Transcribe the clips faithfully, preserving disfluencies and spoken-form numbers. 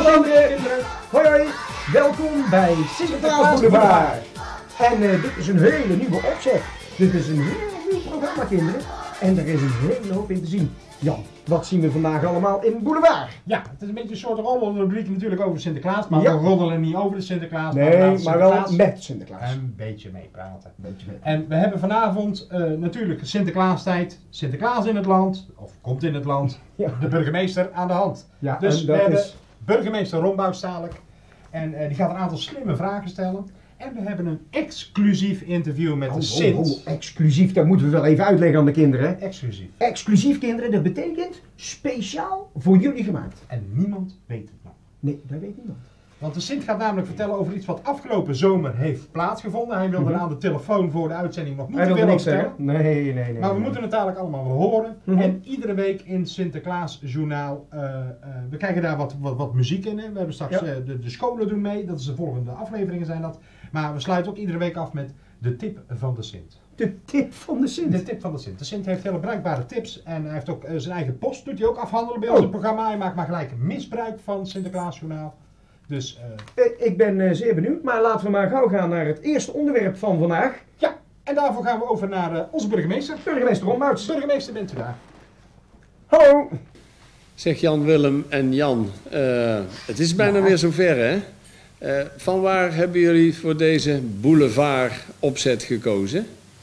André. Hoi hoi. Welkom bij Sinterklaas Boulevard. En uh, dit is een hele nieuwe opzet. Dit is een heel nieuw programma, kinderen. En er is een hele hoop in te zien. Jan, wat zien we vandaag allemaal in Boulevard? Ja, het is een beetje een soort roddelrubriek natuurlijk over Sinterklaas. Maar ja. we roddelen niet over de Sinterklaas. Nee, maar, maar Sinterklaas wel met Sinterklaas. Een beetje meepraten. Beetje mee. En we hebben vanavond uh, natuurlijk Sinterklaastijd. Sinterklaas in het land, of komt in het land. Ja. De burgemeester aan de hand. Ja, dus en we dat hebben is... burgemeester Rombouts dadelijk. En uh, die gaat een aantal slimme vragen stellen. En we hebben een exclusief interview met Oh, de Sint. oh, oh, exclusief, dat moeten we wel even uitleggen aan de kinderen. Exclusief. Exclusief, kinderen, dat betekent speciaal voor jullie gemaakt. En niemand weet het nog. Nee, dat weet niemand. Want de Sint gaat namelijk vertellen over iets wat afgelopen zomer heeft plaatsgevonden. Hij wilde Mm-hmm. er aan de telefoon voor de uitzending nog niet Hij te wil veel niks over zeggen. vertellen. Nee, nee, nee. Maar we nee. moeten het dadelijk allemaal wel horen. Mm-hmm. En iedere week in Sinterklaas Journaal, uh, uh, we krijgen daar wat, wat, wat muziek in. Hè. We hebben straks Ja. uh, de, de scholen doen mee, dat is de volgende afleveringen zijn dat. Maar we sluiten ook iedere week af met de tip van de Sint. De tip van de Sint. De tip van de Sint. De Sint heeft hele bruikbare tips en hij heeft ook uh, zijn eigen post, doet hij ook afhandelen bij Oh. ons in het programma. Hij maakt maar gelijk misbruik van Sinterklaas Journaal. Dus uh, Eh, Ik ben uh, zeer benieuwd, maar laten we maar gauw gaan naar het eerste onderwerp van vandaag. ja, en daarvoor gaan we over naar uh, onze burgemeester. Burgemeester Rombouts. Burgemeester, bent u daar? Hallo. Zeg Jan, Willem en Jan, uh, het is bijna Ja. weer zover hè? Uh, van waar hebben jullie voor deze boulevard opzet gekozen?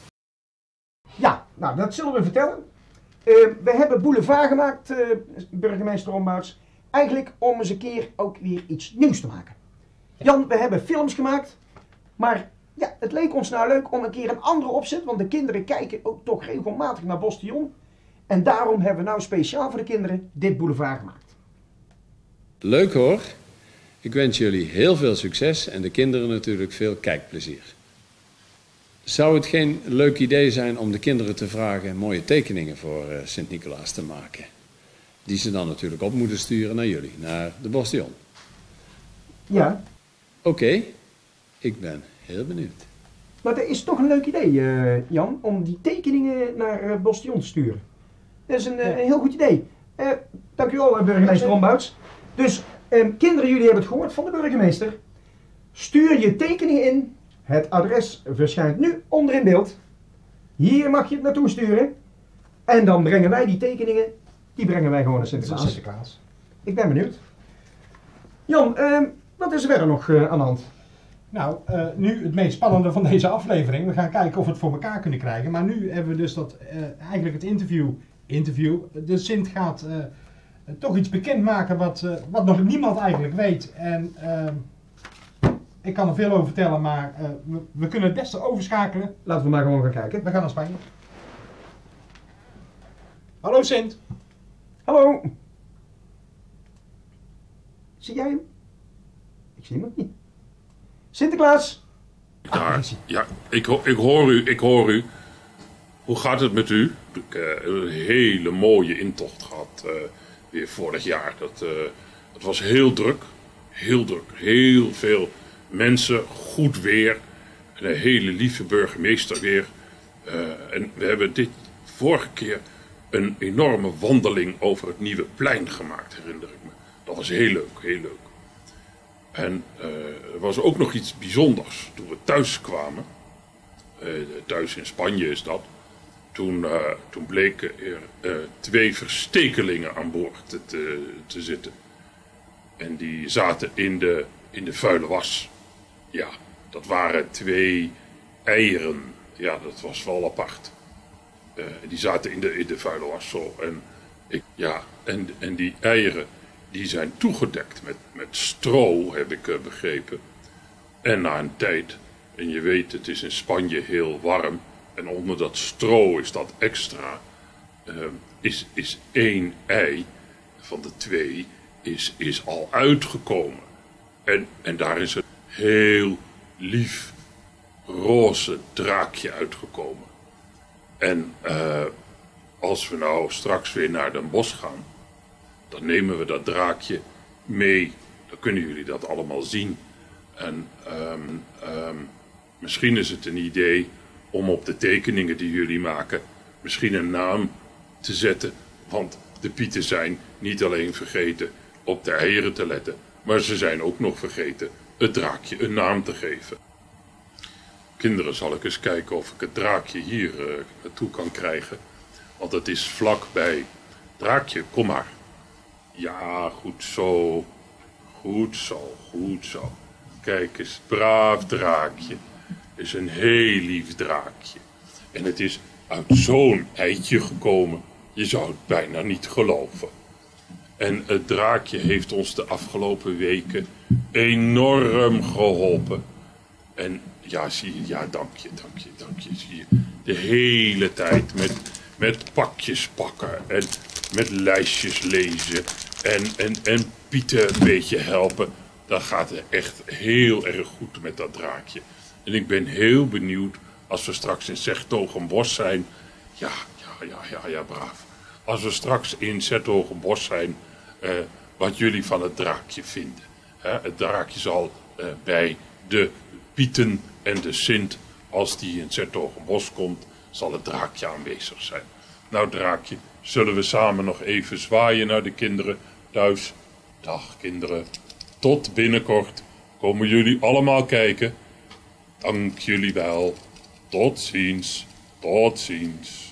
Ja, nou dat zullen we vertellen. Uh, we hebben Boulevard gemaakt, uh, burgemeester Rombouts. Eigenlijk om eens een keer ook weer iets nieuws te maken. Jan, we hebben films gemaakt. Maar ja, het leek ons nou leuk om een keer een andere opzet. Want de kinderen kijken ook toch regelmatig naar Bostion. En daarom hebben we nou speciaal voor de kinderen dit Boulevard gemaakt. Leuk hoor. Ik wens jullie heel veel succes en de kinderen natuurlijk veel kijkplezier. Zou het geen leuk idee zijn om de kinderen te vragen mooie tekeningen voor uh, Sint-Nicolaas te maken? Die ze dan natuurlijk op moeten sturen naar jullie, naar de Bostion. Ja, Oké, okay, ik ben heel benieuwd. maar dat is toch een leuk idee, uh, Jan, om die tekeningen naar uh, Bostion te sturen. Dat is een, uh, een heel goed idee. Uh, dank u wel, uh, burgemeester Rombouts. Dus, uh, kinderen, jullie hebben het gehoord van de burgemeester. Stuur je tekeningen in. Het adres verschijnt nu onder in beeld. Hier mag je het naartoe sturen. En dan brengen wij die tekeningen, die brengen wij gewoon naar Sinterklaas. Sinterklaas. Ik ben benieuwd. Jan, uh, wat is er verder nog uh, aan de hand? Nou, uh, nu het meest spannende van deze aflevering. We gaan kijken of we het voor elkaar kunnen krijgen. Maar nu hebben we dus dat, uh, eigenlijk het interview. interview. De Sint gaat uh, toch iets bekendmaken wat, uh, wat nog niemand eigenlijk weet. En uh, ik kan er veel over vertellen, maar uh, we, we kunnen het beste overschakelen. Laten we maar gewoon gaan kijken. We gaan naar Spanje. Hallo Sint. Hallo. Zie jij hem? Ik zie hem ook niet. Sinterklaas. Daar, ja, ik, ho ik hoor u, ik hoor u. Hoe gaat het met u? Ik heb uh, een hele mooie intocht gehad, uh, weer vorig jaar. Dat, uh, het was heel druk, heel druk, heel veel mensen, goed weer. En een hele lieve burgemeester weer. Uh, en we hebben dit vorige keer een enorme wandeling over het Nieuwe Plein gemaakt, herinner ik me. Dat was heel leuk, heel leuk. En uh, er was ook nog iets bijzonders toen we thuis kwamen. Uh, thuis in Spanje is dat. Toen, uh, toen bleken er uh, twee verstekelingen aan boord te, te, te zitten. En die zaten in de, in de vuile was. Ja, dat waren twee eieren. Ja, dat was wel apart. Uh, die zaten in de, in de vuile was zo. En, ik, ja, en, en die eieren die zijn toegedekt met, met stro, heb ik uh, begrepen. En na een tijd, en je weet het is in Spanje heel warm. En onder dat stro is dat extra. Uh, is, is één ei van de twee is, is al uitgekomen. En, en daar is een heel lief roze draakje uitgekomen. En uh, als we nou straks weer naar Den Bosch gaan, dan nemen we dat draakje mee. Dan kunnen jullie dat allemaal zien. En um, um, misschien is het een idee om op de tekeningen die jullie maken misschien een naam te zetten. Want de Pieten zijn niet alleen vergeten op de eieren te letten, Maar ze zijn ook nog vergeten het draakje een naam te geven. Kinderen, zal ik eens kijken of ik het draakje hier uh, naartoe kan krijgen. Want het is vlakbij. Draakje, kom maar. Ja, goed zo. Goed zo, goed zo. Kijk eens, braaf draakje. Het is een heel lief draakje. En het is uit zo'n eitje gekomen. Je zou het bijna niet geloven. En het draakje heeft ons de afgelopen weken enorm geholpen. En ja, zie je, ja, dank je, dank je, dank je. Zie je, de hele tijd met, met pakjes pakken en met lijstjes lezen en, en, en Pieter een beetje helpen. Dat gaat er echt heel erg goed met dat draakje. En ik ben heel benieuwd als we straks in 's-Hertogenbosch zijn. Ja, ja, ja, ja, ja, braaf. Als we straks in 's-Hertogenbosch zijn, uh, wat jullie van het draakje vinden. Hè, het draakje zal uh, bij de Pieten en de Sint, als die in 's-Hertogenbosch komt, zal het draakje aanwezig zijn. Nou draakje, zullen we samen nog even zwaaien naar de kinderen thuis? Dag kinderen, tot binnenkort. Komen jullie allemaal kijken? Dank jullie wel. Tot ziens, tot ziens.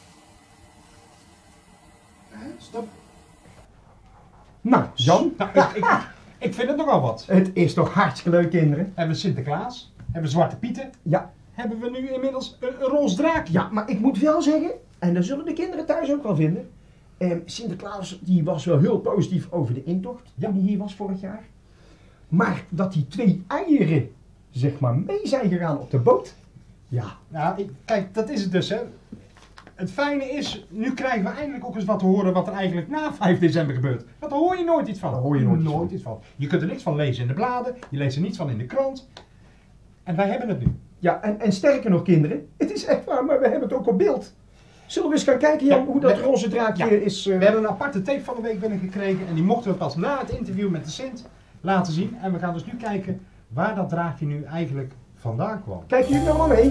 Stop. Nou, Jan, Nou, ik, ik, ik vind het nogal wat. het is toch hartstikke leuk, kinderen? Hebben we Sinterklaas? Hebben we Zwarte Pieten? Ja, Hebben we nu inmiddels een, een roze draakje? ja, maar ik moet wel zeggen, en dat zullen de kinderen thuis ook wel vinden. Eh, Sinterklaas die was wel heel positief over de intocht, Ja. toen hij hier was vorig jaar. Maar dat die twee eieren, zeg maar, mee zijn gegaan op de boot. Ja, Nou, ik, kijk, dat is het dus, hè. Het fijne is, nu krijgen we eindelijk ook eens wat te horen wat er eigenlijk na vijf december gebeurt. Want daar hoor je nooit iets van. Daar hoor je nooit iets van. iets van. Je kunt er niks van lezen in de bladen, je leest er niets van in de krant. En wij hebben het nu. ja en, en sterker nog, kinderen, het is echt waar, maar we hebben het ook op beeld. Zullen we eens gaan kijken, Jan, Ja, hoe dat we- roze draakje ja. is... eh, We hebben een aparte tape van de week binnengekregen en die mochten we pas na het interview met de Sint laten zien. En we gaan dus nu kijken waar dat draakje nu eigenlijk vandaan kwam. Kijken jullie allemaal mee?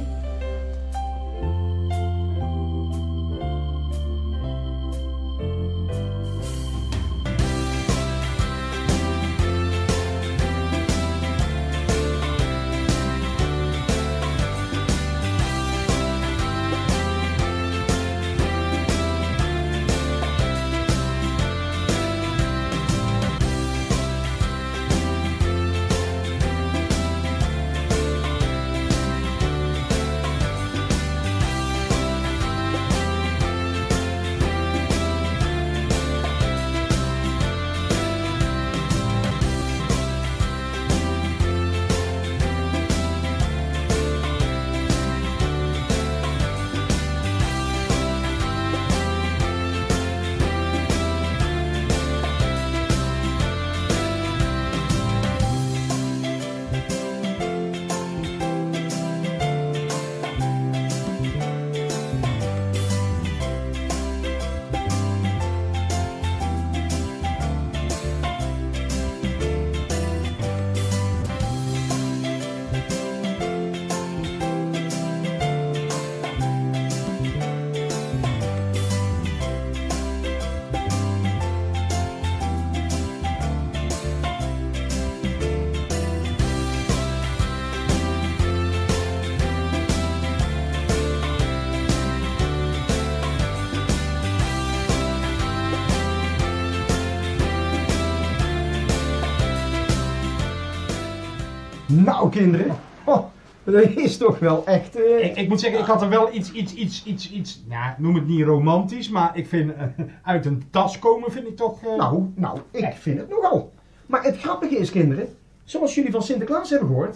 Nou, kinderen. Oh, dat is toch wel echt... eh, Ik, ik moet zeggen, ik had er wel iets, iets, iets, iets, iets, ja, noem het niet romantisch, maar ik vind eh, uit een tas komen vind ik toch... eh, Nou, nou, ik vind het nogal. Maar het grappige is, kinderen, zoals jullie van Sinterklaas hebben gehoord,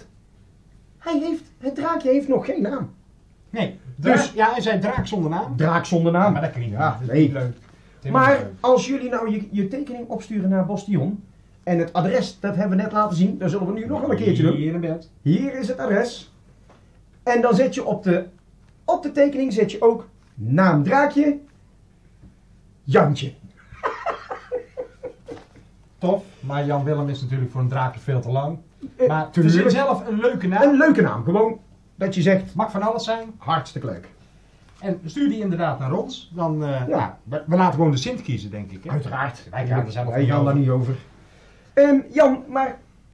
hij heeft, het draakje heeft nog geen naam. Nee, draak, Dus- ja, hij zei draak zonder naam. Draak zonder naam. Maar dat klinkt niet, Ja, dat is nee. niet leuk. Dat is helemaal niet Maar leuk. als jullie nou je, je tekening opsturen naar Bostion, en het adres, dat hebben we net laten zien, dat zullen we nu nog wel een keertje doen. Hier in bed. Hier is het adres. En dan zet je op de, op de tekening zet je ook naam draakje, Jantje. Tof, maar Jan Willem is natuurlijk voor een draakje veel te lang. Eh, Maar tuurlijk. verzin zelf een leuke naam. Een leuke naam, gewoon dat je zegt, Mag van alles zijn. hartstikke leuk. En stuur die inderdaad naar ons. Dan, eh, Ja. ja, we, we laten gewoon de Sint kiezen, denk ik. Hè? Uiteraard. Wij gaan er zelf Wij niet gaan daar over. niet over. Ehm, Jan, maar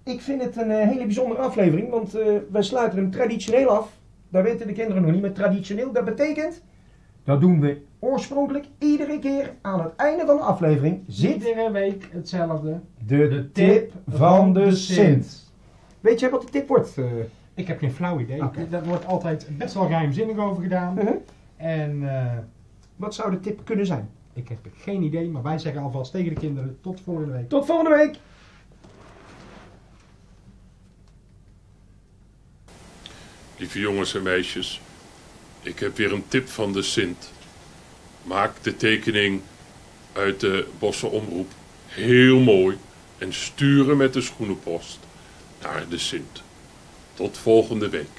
ik vind het een uh, hele bijzondere aflevering, want uh, wij sluiten hem traditioneel af. Dat weten de kinderen nog niet, maar traditioneel, dat betekent, dat doen we oorspronkelijk iedere keer aan het einde van de aflevering. Zit iedere week hetzelfde. De, de tip van de Sint. Weet jij wat de tip wordt? Uh... Ik heb geen flauw idee. Okay. Dat wordt altijd best wel geheimzinnig over gedaan. Uh-huh. En uh, wat zou de tip kunnen zijn? Ik heb geen idee, maar wij zeggen alvast tegen de kinderen tot volgende week. Tot volgende week! Lieve jongens en meisjes, ik heb weer een tip van de Sint. Maak de tekening uit de Bosse Omroep heel mooi en stuur hem met de schoenenpost naar de Sint. Tot volgende week.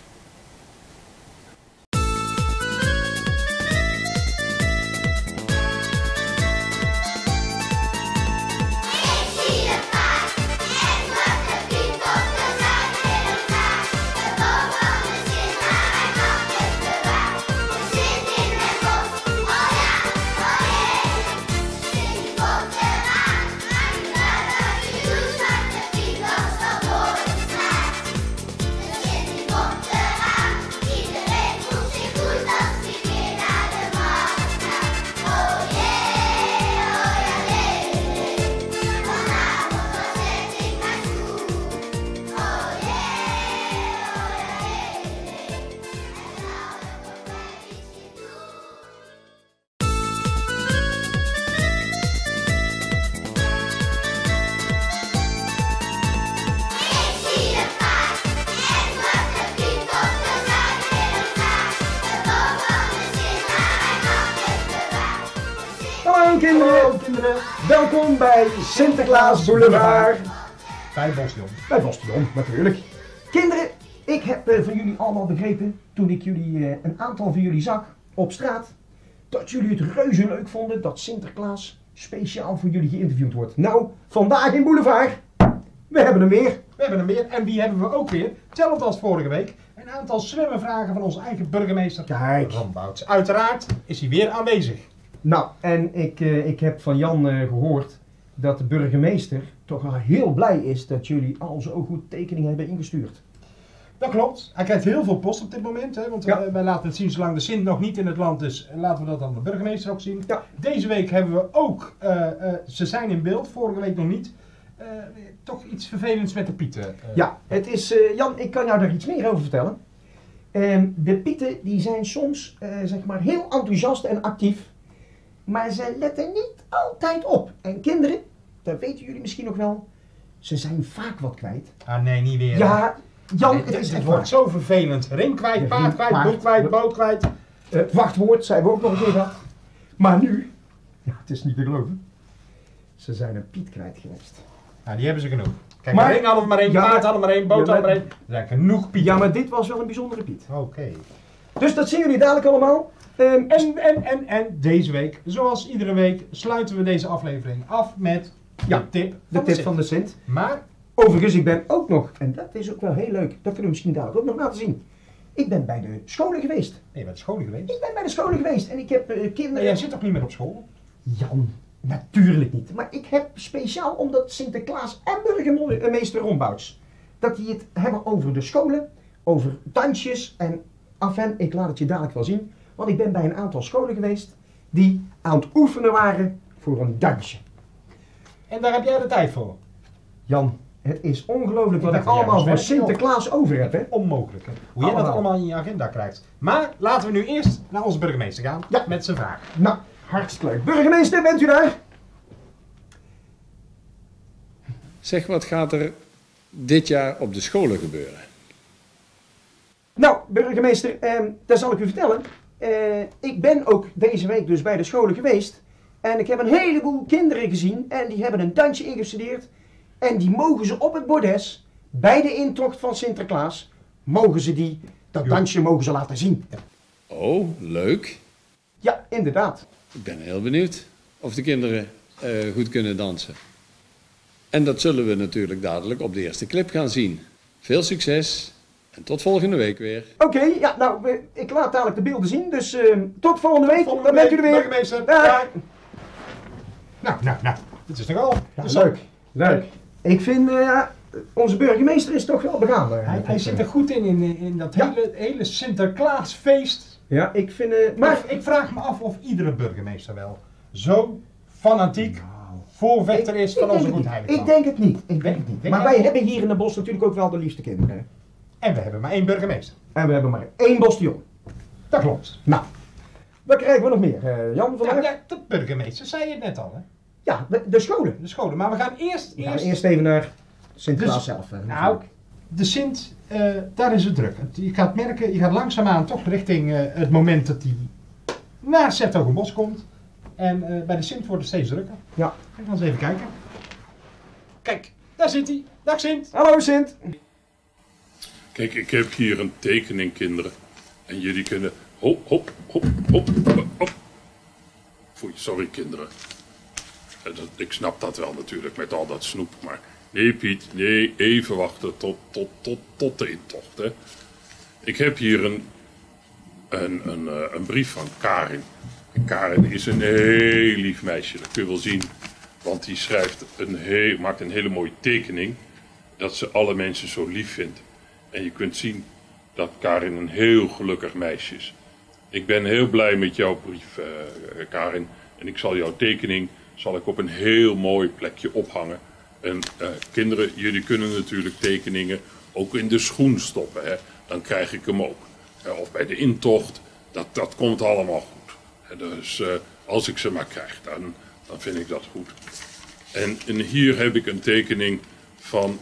Kinderen, Hallo, kinderen, welkom bij Sinterklaas Boulevard. Bij Bostion. Bij Bostion, natuurlijk. Kinderen, ik heb uh, van jullie allemaal begrepen, toen ik jullie, uh, een aantal van jullie zag op straat, dat jullie het reuze leuk vonden dat Sinterklaas speciaal voor jullie geïnterviewd wordt. Nou, vandaag in Boulevard, we hebben hem weer. We hebben hem weer. En wie hebben we ook weer? Hetzelfde als vorige week. Een aantal slimme vragen van onze eigen burgemeester. Kijk. Rombouts. Uiteraard is hij weer aanwezig. Nou, en ik, uh, ik heb van Jan uh, gehoord dat de burgemeester toch wel heel blij is dat jullie al zo goed tekeningen hebben ingestuurd. Dat klopt. Hij krijgt heel veel post op dit moment. Hè, want ja. uh, wij laten het zien zolang de Sint nog niet in het land is. Laten we dat dan de burgemeester ook zien. Ja. Deze week hebben we ook, uh, uh, ze zijn in beeld, vorige week nog niet. Uh, toch iets vervelends met de pieten. Uh, ja, het is, uh, Jan, ik kan jou daar iets meer over vertellen. Uh, de pieten die zijn soms uh, zeg maar heel enthousiast en actief. Maar ze letten niet altijd op. En kinderen, dat weten jullie misschien nog wel, ze zijn vaak wat kwijt. Ah nee, niet weer. Ja, Jan, nee, het is het wordt zo vervelend. Ring kwijt, paard kwijt, paard, boek kwijt, boot kwijt. Uh, wachtwoord, zijn we ook nog een keer gehad. Maar nu, ja, het is niet te geloven, ze zijn een Piet kwijt geweest. Nou, die hebben ze genoeg. Kijk, maar, ring hadden we maar één, ja, paard hadden we maar één, boot ja, hadden we maar één. Er zijn genoeg Piet. Ja, maar dit was wel een bijzondere Piet. Oké. Okay. Dus dat zien jullie dadelijk allemaal. Um, en, en, en, en deze week, zoals iedere week, sluiten we deze aflevering af met ja, de tip, de van, tip de van de Sint. Maar, overigens, ik ben ook nog, en dat is ook wel heel leuk, dat kunnen we misschien dadelijk ook nog laten zien. Ik ben bij de scholen geweest. Nee, je bent de scholen geweest? Ik ben bij de scholen geweest en ik heb uh, kinderen... Maar jij zit toch niet meer op school? Jan, natuurlijk niet. Maar ik heb speciaal, omdat Sinterklaas en burgemeester Rombouts, dat die het hebben over de scholen, over dansjes en afijn, ik laat het je dadelijk wel zien. Want ik ben bij een aantal scholen geweest die aan het oefenen waren voor een dansje. En daar heb jij de tijd voor? Jan, het is ongelooflijk wat ik allemaal voor Sinterklaas over heb. Hè? Onmogelijk. Hè? Hoe jij dat allemaal in je agenda krijgt. Maar laten we nu eerst naar onze burgemeester gaan ja. met zijn vraag. Nou, hartstikke leuk. Burgemeester, bent u daar? Zeg, wat gaat er dit jaar op de scholen gebeuren? Nou, burgemeester, eh, dat zal ik u vertellen. Uh, ik ben ook deze week dus bij de scholen geweest. En ik heb een heleboel kinderen gezien. En die hebben een dansje ingestudeerd. En die mogen ze op het bordes, bij de intocht van Sinterklaas, mogen ze die, dat jo. dansje mogen ze laten zien. Ja. Oh, leuk. Ja, inderdaad. Ik ben heel benieuwd of de kinderen uh, goed kunnen dansen. En dat zullen we natuurlijk dadelijk op de eerste clip gaan zien. Veel succes. En tot volgende week weer. Oké, okay, ja, nou, we, ik laat dadelijk de beelden zien, dus uh, tot volgende week. Volgende dan bent u er weer. Burgemeester. Ja. Nou, nou, nou, dit is nogal. Ja, leuk, leuk. Ik vind, uh, onze burgemeester is toch wel begaan. Uh, Hij, hij zit er goed in, in, in dat Ja. hele, hele Sinterklaasfeest. Ja, ik vind... Uh, Maar maar ik vraag me af of iedere burgemeester wel zo fanatiek voorvechter is van onze goed heilige Ik denk het niet. Ik denk het niet. Denk Maar jij wij wel? hebben hier in de bos natuurlijk ook wel de liefste kinderen. En we hebben maar één burgemeester. En we hebben maar één bastion. Dat klopt. Nou, wat krijgen we nog meer, uh, Jan, vandaag? Ja, Ja, ja, de burgemeester zei je het net al, hè? de, de scholen. De scholen. Maar we gaan eerst... We gaan eerst, eerst even naar Sinterklaas Dus- zelf. Uh, nou, de Sint, uh, daar is het druk. Je gaat merken, je gaat langzaamaan toch richting uh, het moment dat hij naar 's-Hertogenbosch komt. En uh, bij de Sint wordt het steeds drukker. Ja. We gaan eens even kijken. Kijk, daar zit hij. Dag Sint. Hallo Sint. Kijk, ik heb hier een tekening, kinderen. En jullie kunnen... Hop, hop, hop, hop, hop, hop. Foei, sorry kinderen. Eh, dat- Ik snap dat wel natuurlijk, met al dat snoep. Maar nee Piet, nee, even wachten tot, tot, tot, tot de intocht. Hè. Ik heb hier een, een, een, eh, een brief van Karin. En Karin is een heel lief meisje, dat kun je wel zien. Want die schrijft een heel, maakt een hele mooie tekening. Dat ze alle mensen zo lief vindt. En je kunt zien dat Karin een heel gelukkig meisje is. Ik ben heel blij met jouw brief, eh, Karin. En ik zal jouw tekening zal ik op een heel mooi plekje ophangen. En eh, kinderen, jullie kunnen natuurlijk tekeningen ook in de schoen stoppen. Hè? Dan krijg ik hem ook. Eh, of bij de intocht. Dat, dat komt allemaal goed. Hè, dus eh, als ik ze maar krijg, dan, dan vind ik dat goed. En, en hier heb ik een tekening van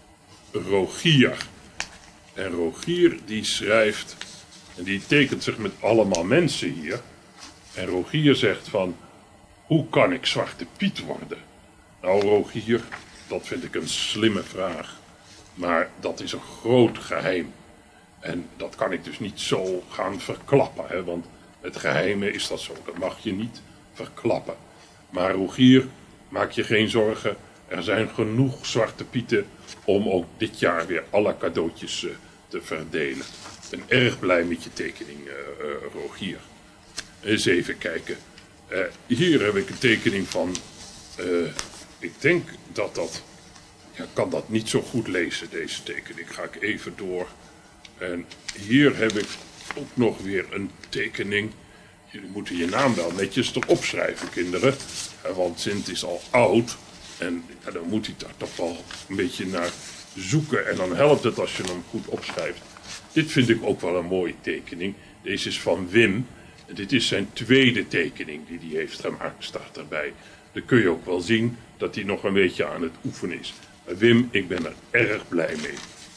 Rogier. En Rogier die schrijft, en die tekent zich met allemaal mensen hier. En Rogier zegt van, hoe kan ik Zwarte Piet worden? Nou Rogier, dat vind ik een slimme vraag. Maar dat is een groot geheim. En dat kan ik dus niet zo gaan verklappen. Hè? Want met geheimen is dat zo, dat mag je niet verklappen. Maar Rogier, maak je geen zorgen. Er zijn genoeg Zwarte Pieten om ook dit jaar weer alle cadeautjes uh, te verdelen. Ik ben erg blij met je tekening, uh, uh, Rogier. Eens even kijken. Uh, hier heb ik een tekening van... Uh, ik denk dat dat... Ja, ik kan dat niet zo goed lezen, deze tekening. Ga ik even door. En hier heb ik ook nog weer een tekening. Jullie moeten je naam wel netjes erop schrijven, kinderen. Uh, want Sint is al oud. En ja, dan moet hij daar toch wel een beetje naar zoeken. En dan helpt het als je hem goed opschrijft. Dit vind ik ook wel een mooie tekening. Deze is van Wim. En dit is zijn tweede tekening die hij heeft gemaakt, staat erbij. Dan kun je ook wel zien dat hij nog een beetje aan het oefenen is. Maar Wim, ik ben er erg blij mee.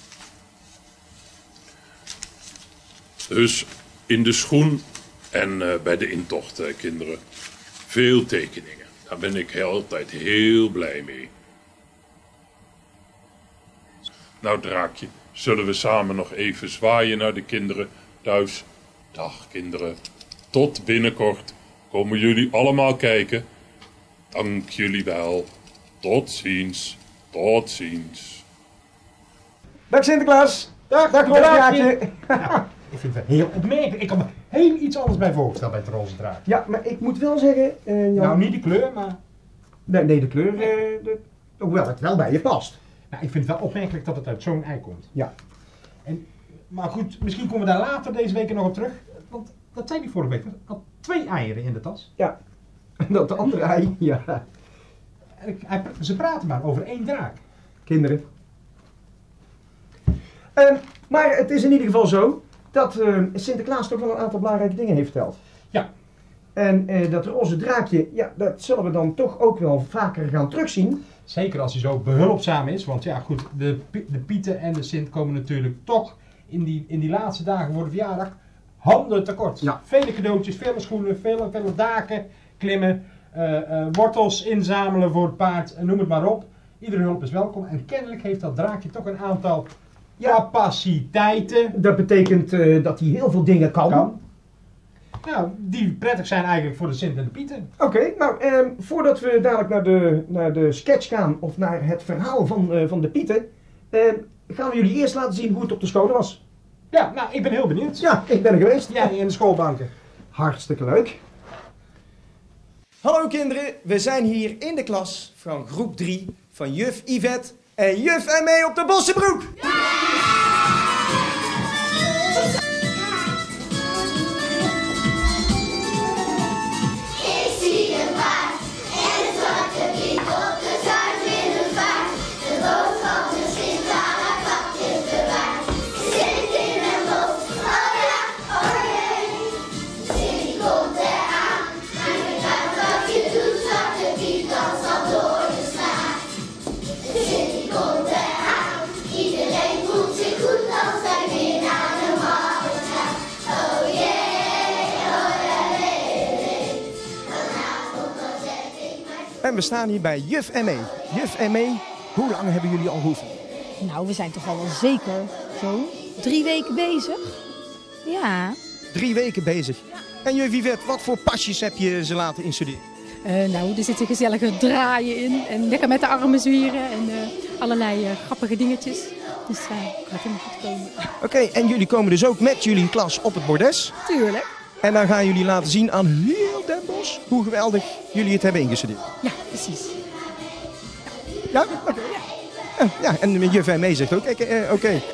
Dus in de schoen en uh, bij de intocht, uh, kinderen. Veel tekeningen. Daar ben ik altijd heel blij mee. Nou Draakje, zullen we samen nog even zwaaien naar de kinderen thuis? Dag kinderen, tot binnenkort. Komen jullie allemaal kijken? Dank jullie wel. Tot ziens, tot ziens. Dag Sinterklaas. Dag, Dag Draakje. Roosdraakje. Nou, ik vind het heel opmerkelijk. Ik kan me heel iets anders bij voorstellen bij het roze draak. Ja, maar ik moet wel zeggen, uh, Jan... Nou, niet de kleur, maar... Nee, nee de kleur, uh, de... hoewel het wel bij je past. Nou, ik vind het wel opmerkelijk dat het uit zo'n ei komt. Ja. En, maar goed, misschien komen we daar later deze week nog op terug. Want dat zei hij vorige week. Hij had twee eieren in de tas. Ja. En dat de andere ei, ja. En ik, hij, ze praten maar over één draak. Kinderen. Uh, maar het is in ieder geval zo dat uh, Sinterklaas toch wel een aantal belangrijke dingen heeft verteld. Ja. En uh, dat roze draakje, ja, dat zullen we dan toch ook wel vaker gaan terugzien. Zeker als hij zo behulpzaam is. Want ja, goed, de, de Pieten en de Sint komen natuurlijk toch in die, in die laatste dagen voor de verjaardag handen tekort. Ja. Vele cadeautjes, vele schoenen, vele, vele daken klimmen, uh, uh, wortels inzamelen voor het paard, noem het maar op. Iedere hulp is welkom. En kennelijk heeft dat draakje toch een aantal Ja. capaciteiten. Dat betekent uh, dat hij heel veel dingen kan. Kan. Nou, die prettig zijn eigenlijk voor de Sint en de Pieten. Oké, okay, nou, eh, voordat we dadelijk naar de, naar de sketch gaan, of naar het verhaal van, uh, van de Pieten, eh, gaan we jullie eerst laten zien hoe het op de scholen was. Ja, nou, ik ben heel benieuwd. Ja, ik ben er geweest. Jij in de schoolbanken. Hartstikke leuk. Hallo kinderen, we zijn hier in de klas van groep drie van juf Yvette En juf en mee op de bossenbroek. Ik zie een paard en een zwarte piet op de Zuid-Winnenvaart. De boot van de Sint aan haar kapjes bewaard. Zit in een bos, oh ja, oh jee. Sint komt eraan, maar je gaat wat je doet, zwarte piet danst al door de straat. Sint komt eraan, iedereen voelt zich goed als hij weer naar de markt gaat. Oh jee, oh ja, nee, nee. Vanavond dan zet ik mijn En we staan hier bij juf en mee. Juf en mee, hoe lang hebben jullie al geoefend? Nou, we zijn toch al wel zeker zo drie weken bezig. Ja. Drie weken bezig. En juf Yvette, wat voor pasjes heb je ze laten instuderen? Uh, nou, er zitten gezellige draaien in. En lekker met de armen zwieren. En uh, allerlei uh, grappige dingetjes. Dus uh, het gaat helemaal goed komen. Oké, en jullie komen dus ook met jullie klas op het bordes. Tuurlijk. En dan gaan jullie laten zien aan heel Den Bosch hoe geweldig jullie het hebben ingestudeerd. Ja, precies. Ja? Oké. Ja. Ja, en juf en mee zegt ook, oké. Okay, uh, okay.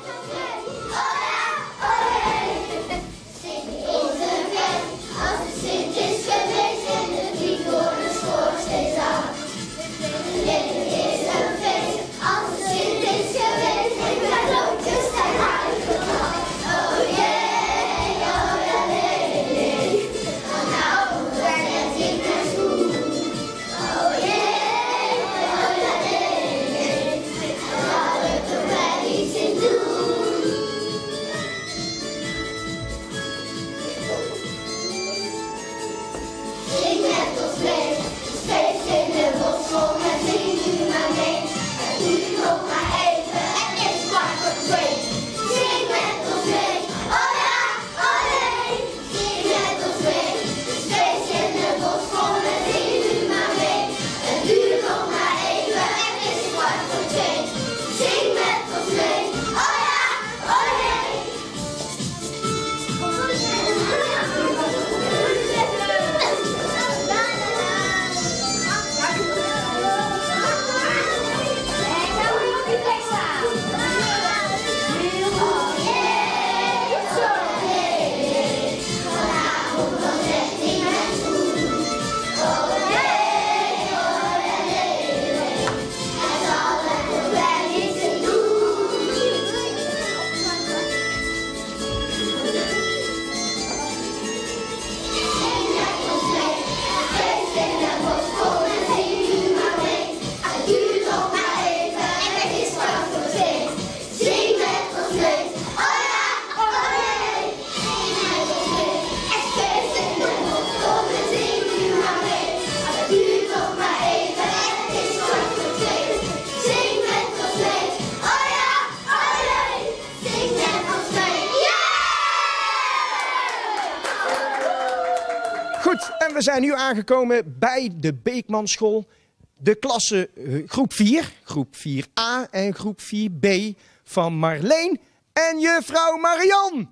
We zijn nu aangekomen bij de Beekmanschool. De klasse uh, groep vier, groep vier A en groep vier B van Marleen en juffrouw Marian.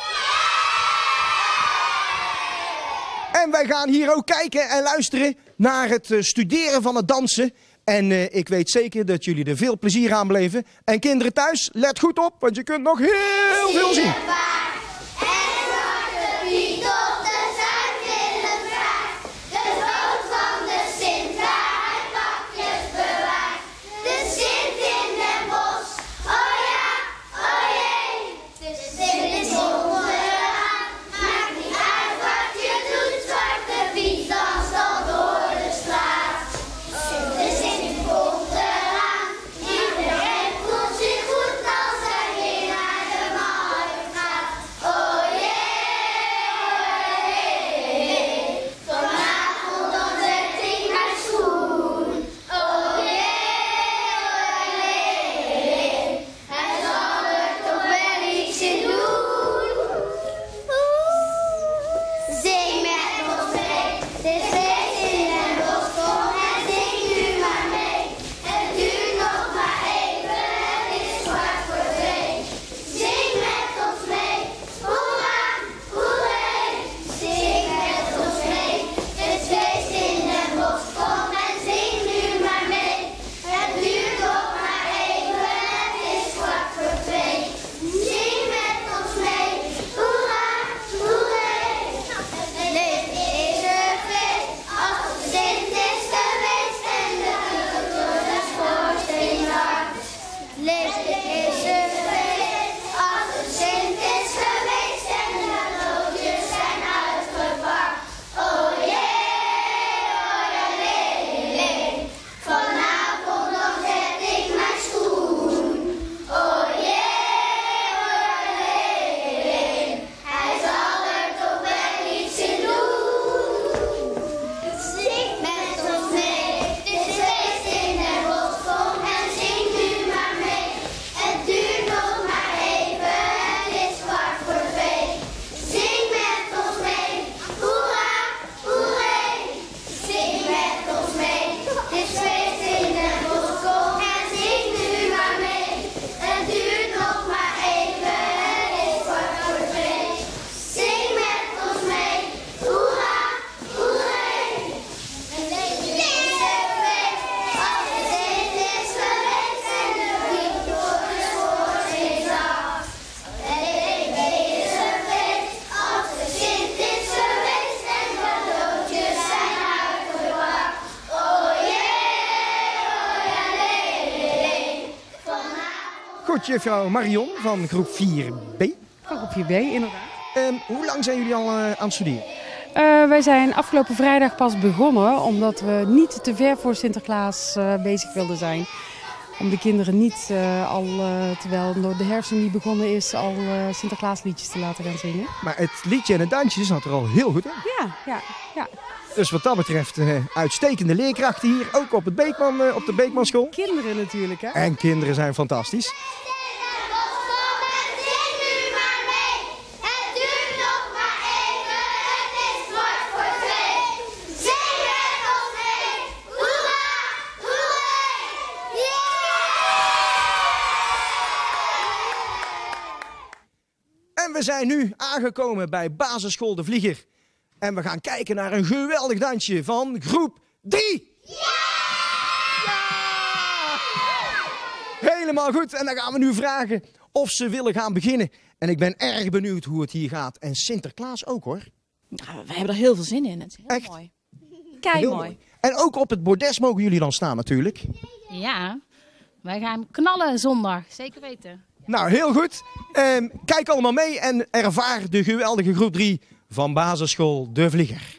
En wij gaan hier ook kijken en luisteren naar het uh, studeren van het dansen. En uh, ik weet zeker dat jullie er veel plezier aan beleven. En kinderen thuis, let goed op, want je kunt nog heel veel zien. Goed, juffrouw Marion van groep vier B. Van groep vier B, inderdaad. Um, hoe lang zijn jullie al uh, aan het studeren? Uh, wij zijn afgelopen vrijdag pas begonnen, omdat we niet te ver voor Sinterklaas uh, bezig wilden zijn. Om de kinderen niet uh, al, uh, terwijl de herfst nog niet begonnen is, al uh, Sinterklaasliedjes te laten gaan zingen. Maar het liedje en het dansje zat er al heel goed in. Ja, ja, ja. Dus wat dat betreft uh, uitstekende leerkrachten hier, ook op, het Beekman, uh, op de Beekmanschool. Kinderen natuurlijk, hè? En kinderen zijn fantastisch. En we zijn nu aangekomen bij basisschool De Vlieger. En we gaan kijken naar een geweldig dansje van groep drie. Ja! Ja! Helemaal goed. En dan gaan we nu vragen of ze willen gaan beginnen. En ik ben erg benieuwd hoe het hier gaat. En Sinterklaas ook, hoor. Nou, wij hebben er heel veel zin in. Het is heel Echt? mooi. Kei mooi. mooi. En ook op het bordes mogen jullie dan staan natuurlijk. Ja, wij gaan knallen zondag. Zeker weten. Nou, heel goed. Um, kijk allemaal mee en ervaar de geweldige groep drie van basisschool De Vlieger.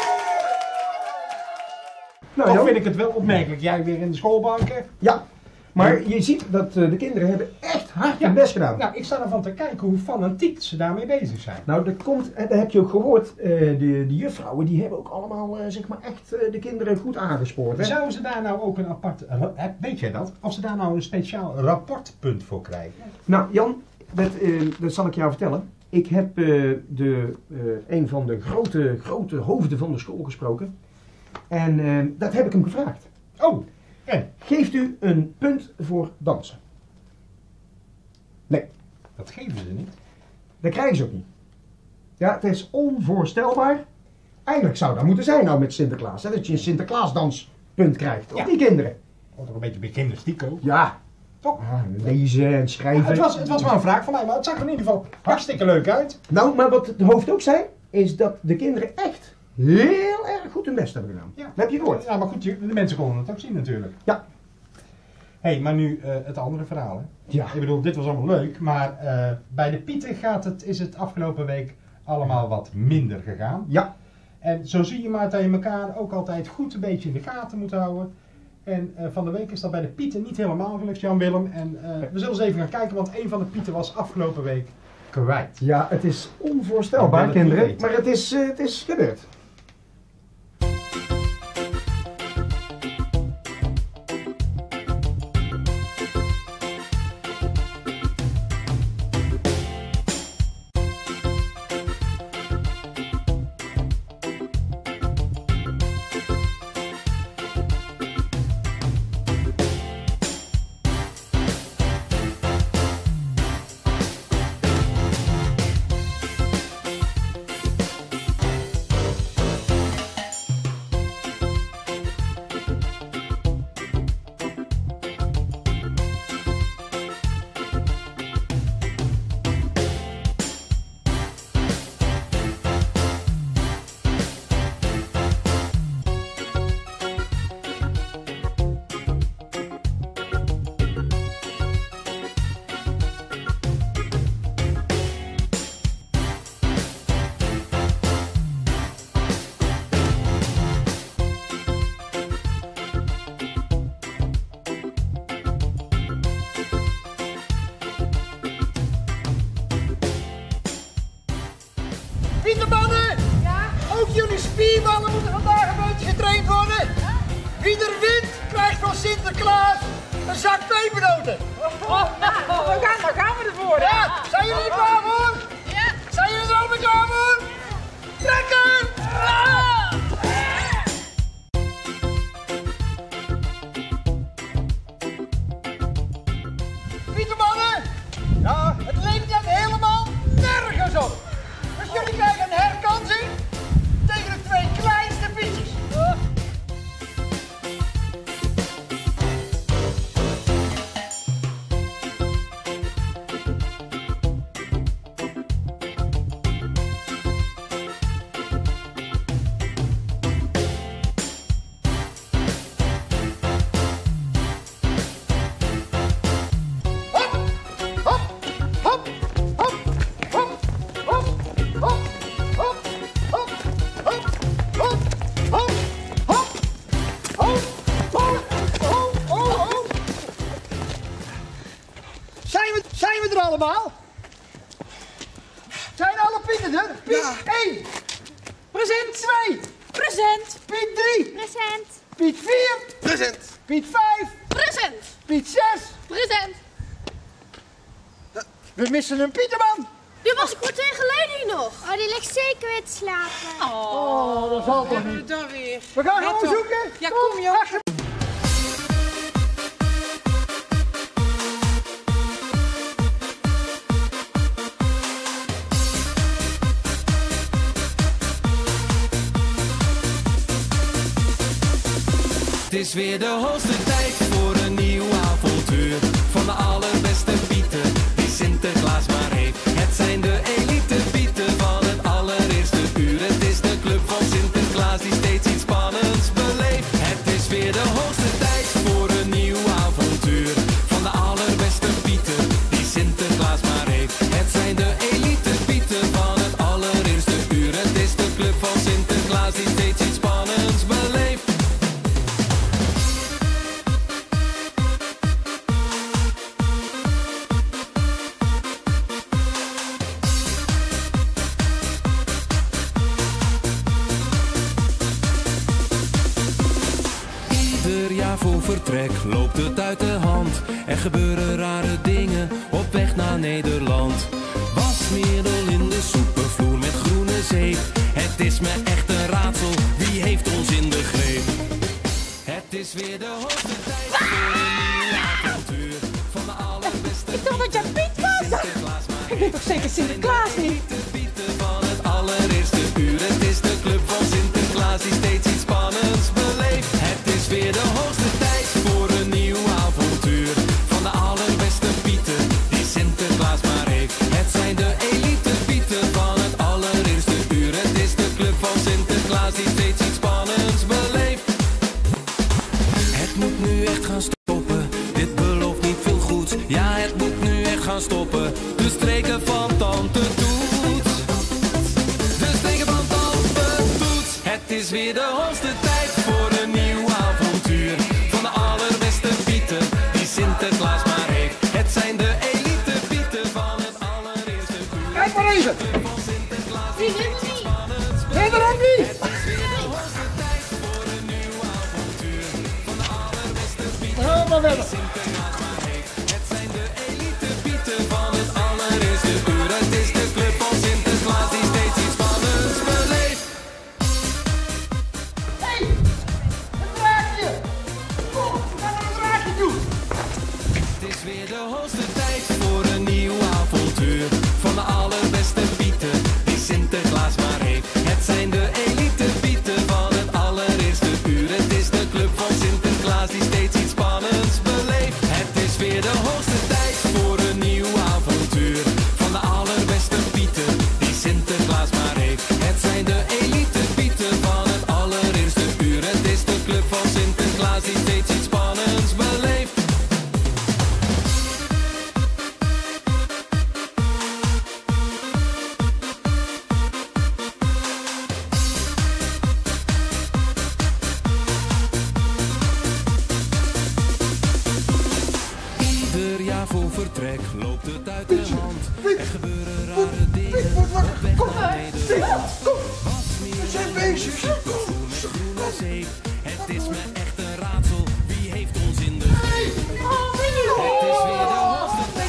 Nou, toch vind ik het wel opmerkelijk. Jij weer in de schoolbanken. Ja, Maar je ziet dat uh, de kinderen hebben echt hard hun Ja. best gedaan. Nou, ik sta ervan te kijken hoe fanatiek ze daarmee bezig zijn. Nou, dat komt, en dat heb je ook gehoord, uh, de, de juffrouwen die hebben ook allemaal uh, zeg maar echt uh, de kinderen goed aangespoord. Hè? Zouden ze daar nou ook een apart, weet jij dat? Of ze daar nou een speciaal rapportpunt voor krijgen? Nou Jan, dat, uh, dat zal ik jou vertellen. Ik heb uh, de, uh, een van de grote, grote hoofden van de school gesproken. En uh, dat heb ik hem gevraagd. Oh, en? Geeft u een punt voor dansen? Nee. Dat geven ze niet. Dat krijgen ze ook niet. Ja, het is onvoorstelbaar. Eigenlijk zou dat moeten zijn nou met Sinterklaas. Hè? Dat je een Sinterklaasdanspunt krijgt. Op Ja. die kinderen. Wordt toch een beetje bij gymnastiek ook? Ja. Toch? Ah, lezen en schrijven. Ja, het, was, het was maar een vraag van mij, maar het zag er in ieder geval hartstikke leuk uit. Nou, maar wat het hoofd ook zei, is dat de kinderen echt heel erg goed hun best hebben gedaan. Ja. Dat heb je gehoord. Ja, maar goed, de mensen konden het ook zien natuurlijk. Ja. Hé, hey, maar nu uh, het andere verhaal, hè? Ja. Ik bedoel, dit was allemaal leuk, maar uh, bij de Pieten gaat het, is het afgelopen week allemaal wat minder gegaan. Ja. En zo zie je maar dat je elkaar ook altijd goed een beetje in de gaten moet houden. En uh, van de week is dat bij de Pieten niet helemaal gelukt, Jan-Willem. En uh, we zullen eens even gaan kijken, want een van de Pieten was afgelopen week kwijt. Ja, het is onvoorstelbaar, Ik wil het kinderen. niet weten. Maar het is, uh, het is gebeurd. Pietermannen! Ja? Ook jullie spierballen moeten vandaag een beetje getraind worden. Wie er wint, krijgt van Sinterklaas een zak pepernoten. Oh, nou, we gaan, daar gaan we ervoor. Hè? Ja, zijn jullie er klaar voor? Ja. Zijn jullie er allemaal klaar voor? Trekken! Ja! Pietermannen! Ja, het leek net helemaal nergens op. Dus jullie krijgen een herkansing tegen de twee kleinste pietjes. Zijn we, zijn we er allemaal? Zijn alle Pieten er? Piet één. Present twee. Present. Piet drie. Present. Piet vier. Present. Piet vijf. Present. Piet zes. Present. We missen een Pieterman. Die was een kwartier geleden hier nog. Oh, die ligt zeker weer te slapen. Oh, dat zal toch niet. Dan weer. We gaan Ja, gewoon toch. zoeken. Ja, kom joh. achter- Het is weer de hoogste tijd voor een nieuw avontuur. Van de allerbeste Pieten die Sinterklaas maar heeft. Het zijn de elite Pieten van het allereerste uur. Het is de club van Sinterklaas die steeds iets spannends beleeft. Het is weer de hoogste tijd voor een nieuw avontuur. Van de allerbeste Pieten die Sinterklaas maar heeft. Het zijn de elite Pieten van het allereerste uur. Het is de club van Sinterklaas die steeds iets spannends beleeft. jaar voor vertrek loopt het uit de hand. Er gebeuren rare dingen op weg naar Nederland. Wasmiddel in de soepenvloer met groene zeep. Het is me echt een raadsel, wie heeft ons in de greep? Het is weer de hoogste tijd voor een nieuw avontuur. Van de allerbeste Ik dacht dat jij Piet was! Ik weet toch zeker Sinterklaas niet? van het allereerste uur. Het is de club van Sinterklaas die steeds iets spannends beleeft. Het is weer de hoogste tijd voor een nieuw avontuur. Van de allerbeste Pieten die Sinterklaas maar heeft. Het zijn de elite Pieten van het allereerste uur. Het is de club van Sinterklaas die steeds iets spannends beleeft. Het moet nu echt gaan stoppen, dit belooft niet veel goeds. Ja, het moet nu echt gaan stoppen, de streken van Tante Toet. De streken van Tante Toet. Het is weer de hoogste tijd voor een nieuw avontuur. Van de allerbeste Pieten die Sinterklaas maar heeft. Het zijn de elite Pieten van het allereerste uur. Kijk maar even! Wie vindt het niet? Nee, dat ook niet! Ga maar verder! Het zijn de elite Pieten van het allereerste uur. Het is de club van Sinterklaas die steeds iets spannends beleeft. Hé! Een draakje! Kom, gaan we een draakje doen! Het is weer de hoogste tijd voor een nieuw avontuur. Van de allerbeste Pieten die Sinterklaas maar heeft. Het zijn de elite Pieten van het allereerste uur. Het is de club van Sinterklaas die steeds iets spannends beleeft. Het is weer de hoogste tijd voor een nieuw avontuur. Van de allerbeste Pieten die Sinterklaas maar heeft. Het zijn de elite Pieten van het allereerste uur. Het is de club van Sinterklaas die steeds iets spannends beleeft. Ieder jaar voor vertrek loopt het uit de hand. Er gebeuren rare dingen op weg naar Nederland. We zijn bezig! Groene zeep. Het is me echt een raadsel, wie heeft ons in de greep? Het is weer de hoogste tijd.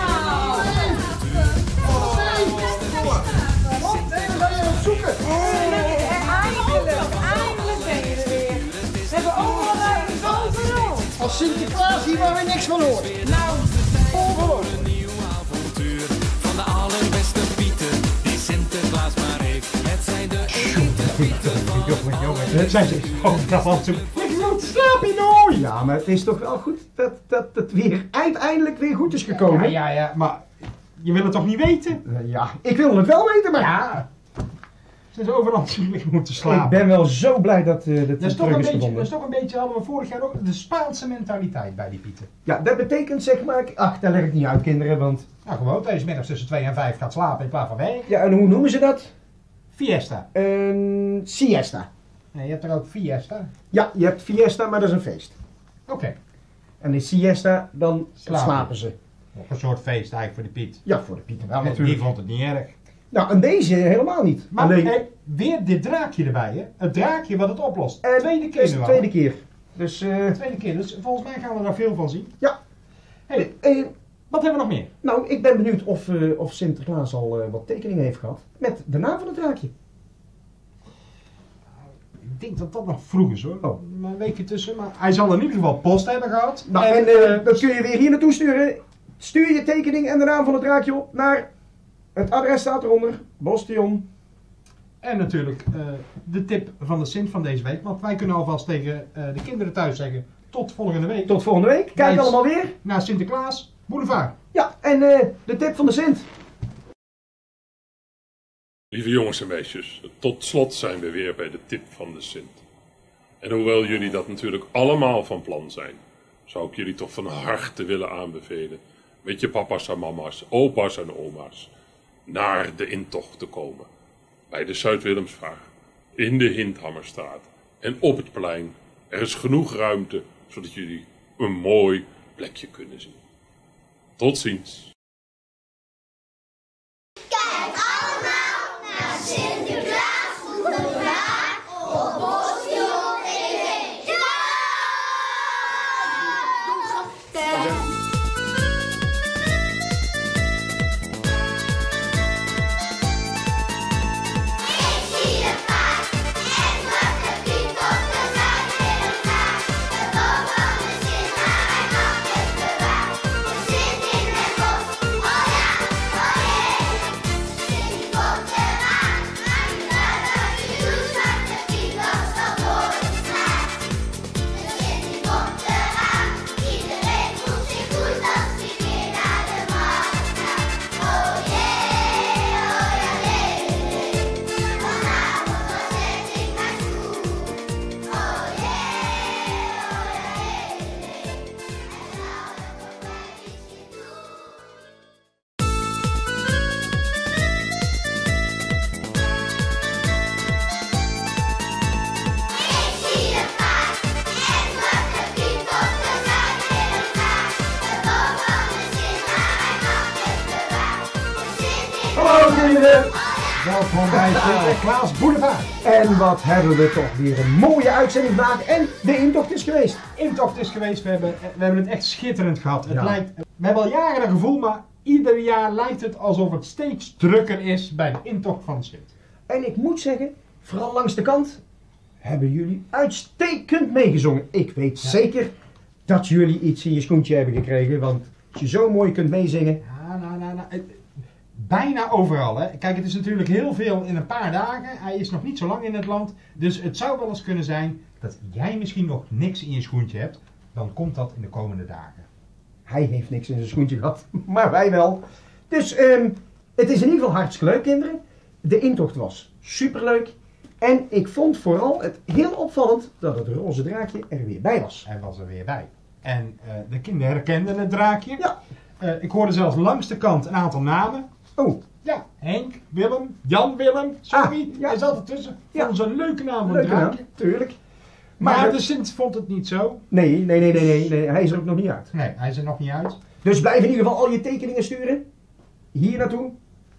Wat? Nee, we zijn je aan het zoeken! Eindelijk, eindelijk ben je er weer. We hebben overal overal. Als Sinterklaas hier waar we niks van horen! Nou, ongelooflijk. Een nieuw avontuur van de allerbeste Pieten die Sinterklaas maar heeft. Het zijn de elite Pieten van Jongen, jongen, dat zijn ze overal aan toe. Ik moet slapen, nou! Ja, maar het is toch wel goed dat, dat het weer uiteindelijk weer goed is gekomen. Ja, ja, ja, maar je wil het toch niet weten? Uh, ja, ik wil het wel weten, maar... Ja. Ze zijn overal natuurlijk moeten slapen. Ik ben wel zo blij dat uh, dat Dat is, het toch terug een is beetje, gevonden. dat is toch een beetje, hadden we vorig jaar ook, de Spaanse mentaliteit bij die Pieten. Ja, dat betekent zeg maar... Ach, daar leg ik niet uit, kinderen, want... Nou gewoon, deze middags tussen twee en vijf gaat slapen in plaats van werk. Ja, en hoe noemen ze dat? Fiesta. Een siesta. Nee, je hebt er ook fiesta. Ja, je hebt fiesta, maar dat is een feest. Oké. En in siesta, dan Slapen. slapen ze. Nog een soort feest eigenlijk voor de Piet. Ja, voor de Pieten wel Die natuurlijk. vond het niet erg. Nou, en deze helemaal niet. Maar Alleen, hey, weer dit draakje erbij, hè? Het draakje wat het oplost. en tweede keer het is nu de al. tweede keer. Dus, eh... Tweede keer, dus volgens mij gaan we daar veel van zien. ja. Hey, Eh, wat hebben we nog meer? nou, ik ben benieuwd of, eh, of Sinterklaas al eh, wat tekeningen heeft gehad. Met de naam van het draakje. Ik denk dat dat nog vroeg is hoor. Oh. Maar een weekje tussen. Maar hij zal in ieder geval post hebben gehad. Nou, en, eh, dat kun je weer hier naartoe sturen. Stuur je tekening en de naam van het draakje op naar... Het adres staat eronder. Bostion. En natuurlijk eh, de tip van de Sint van deze week. Want wij kunnen alvast tegen eh, de kinderen thuis zeggen. Tot volgende week. Tot volgende week. Kijk Bij- allemaal weer. Naar Sinterklaas Boulevard. Ja, en eh, de tip van de Sint. Lieve jongens en meisjes, tot slot zijn we weer bij de tip van de Sint. En hoewel jullie dat natuurlijk allemaal van plan zijn, zou ik jullie toch van harte willen aanbevelen met je papa's en mama's, opa's en oma's naar de intocht te komen. Bij de Zuid-Willemsvaart, in de Hindhammerstraat en op het plein. Er is genoeg ruimte, zodat jullie een mooi plekje kunnen zien. Tot ziens. Kijk allemaal naar Sinterklaas, Boulevard op Bostion T V. Ja! kinderen. Welkom bij Sinterklaas Boulevard. En wat hebben we toch weer een mooie uitzending vandaag. En de intocht is geweest. Intocht is geweest, we hebben, we hebben het echt schitterend gehad. Het Ja. lijkt, we hebben al jaren een gevoel, maar ieder jaar lijkt het alsof het steeds drukker is bij de intocht van de Sint. En ik moet zeggen, vooral langs de kant, hebben jullie uitstekend meegezongen. Ik weet Ja. zeker dat jullie iets in je schoentje hebben gekregen. Want als je zo mooi kunt meezingen. Ja, nou, nou, nou, het- bijna overal. Hè. Kijk, het is natuurlijk heel veel in een paar dagen. Hij is nog niet zo lang in het land. Dus het zou wel eens kunnen zijn dat jij misschien nog niks in je schoentje hebt. Dan komt dat in de komende dagen. Hij heeft niks in zijn schoentje gehad, maar wij wel. Dus ehm, het is in ieder geval hartstikke leuk, kinderen. De intocht was superleuk. En ik vond vooral het heel opvallend dat het roze draakje er weer bij was. Hij was er weer bij. En eh, de kinderen herkenden het draakje. Ja. Eh, ik hoorde zelfs langs de kant een aantal namen. Oh, Ja, Henk, Willem, Jan Willem, sorry. Ah, ja. Hij zat ertussen. Ja. Vond ze een leuke naam voor een leuke naam, draakje. tuurlijk. Maar, Maar de Sint vond het niet zo. nee, nee, nee, nee, nee, nee, hij is er ook nog niet uit. Nee, hij is er nog niet uit. Dus blijf in ieder geval al je tekeningen sturen. Hier naartoe.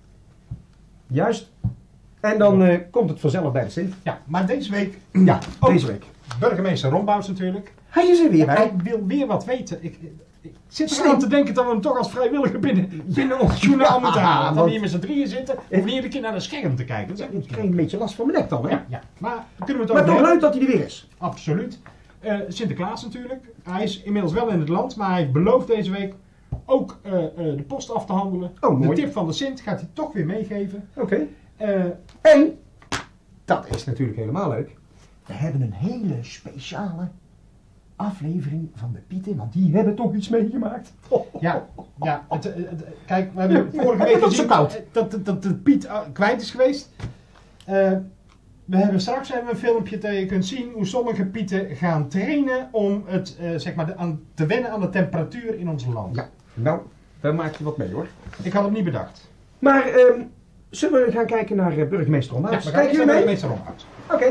Juist. En dan eh, komt het vanzelf bij de Sint. Ja, maar deze week, Ja, ook deze week. burgemeester Rombouts natuurlijk. Hij is er weer bij. Hij wil weer wat weten. Ik, ik zit Slim. eraan te denken dat we hem toch als vrijwilliger binnen, binnen ons journaal moeten halen. Dat we want- hier met z'n drieën zitten, of niet een keer naar de scherm te kijken. Dat is ook Ik niet krijg een beetje last van mijn nek dan, hè? Ja, ja, maar dan kunnen we het Maar over toch hebben. leuk dat hij er weer is. Absoluut. Eh, Sinterklaas natuurlijk. Hij is inmiddels wel in het land, maar hij heeft beloofd deze week ook eh, eh, de post af te handelen. Oh, de mooi. tip van de Sint gaat hij toch weer meegeven. Oké. Eh, En, dat is natuurlijk helemaal leuk. We hebben een hele speciale aflevering van de Pieten, want die hebben toch iets meegemaakt. ja, ja het, het- het- kijk, we hebben vorige week Dat is gezien zo koud. dat, dat, dat de Piet eh, kwijt is geweest. Eh, we hebben straks hebben we een filmpje dat je kunt zien hoe sommige Pieten gaan trainen om het, eh, zeg maar de, aan, te wennen aan de temperatuur in ons land. Ja, nou, daar maak je wat mee hoor. Ik had het niet bedacht. Maar, ehm, zullen we gaan kijken naar eh, burgemeester Ja, Rombouts? we gaan Kijken eerst jullie naar mee? de meester Rombouts. Oké.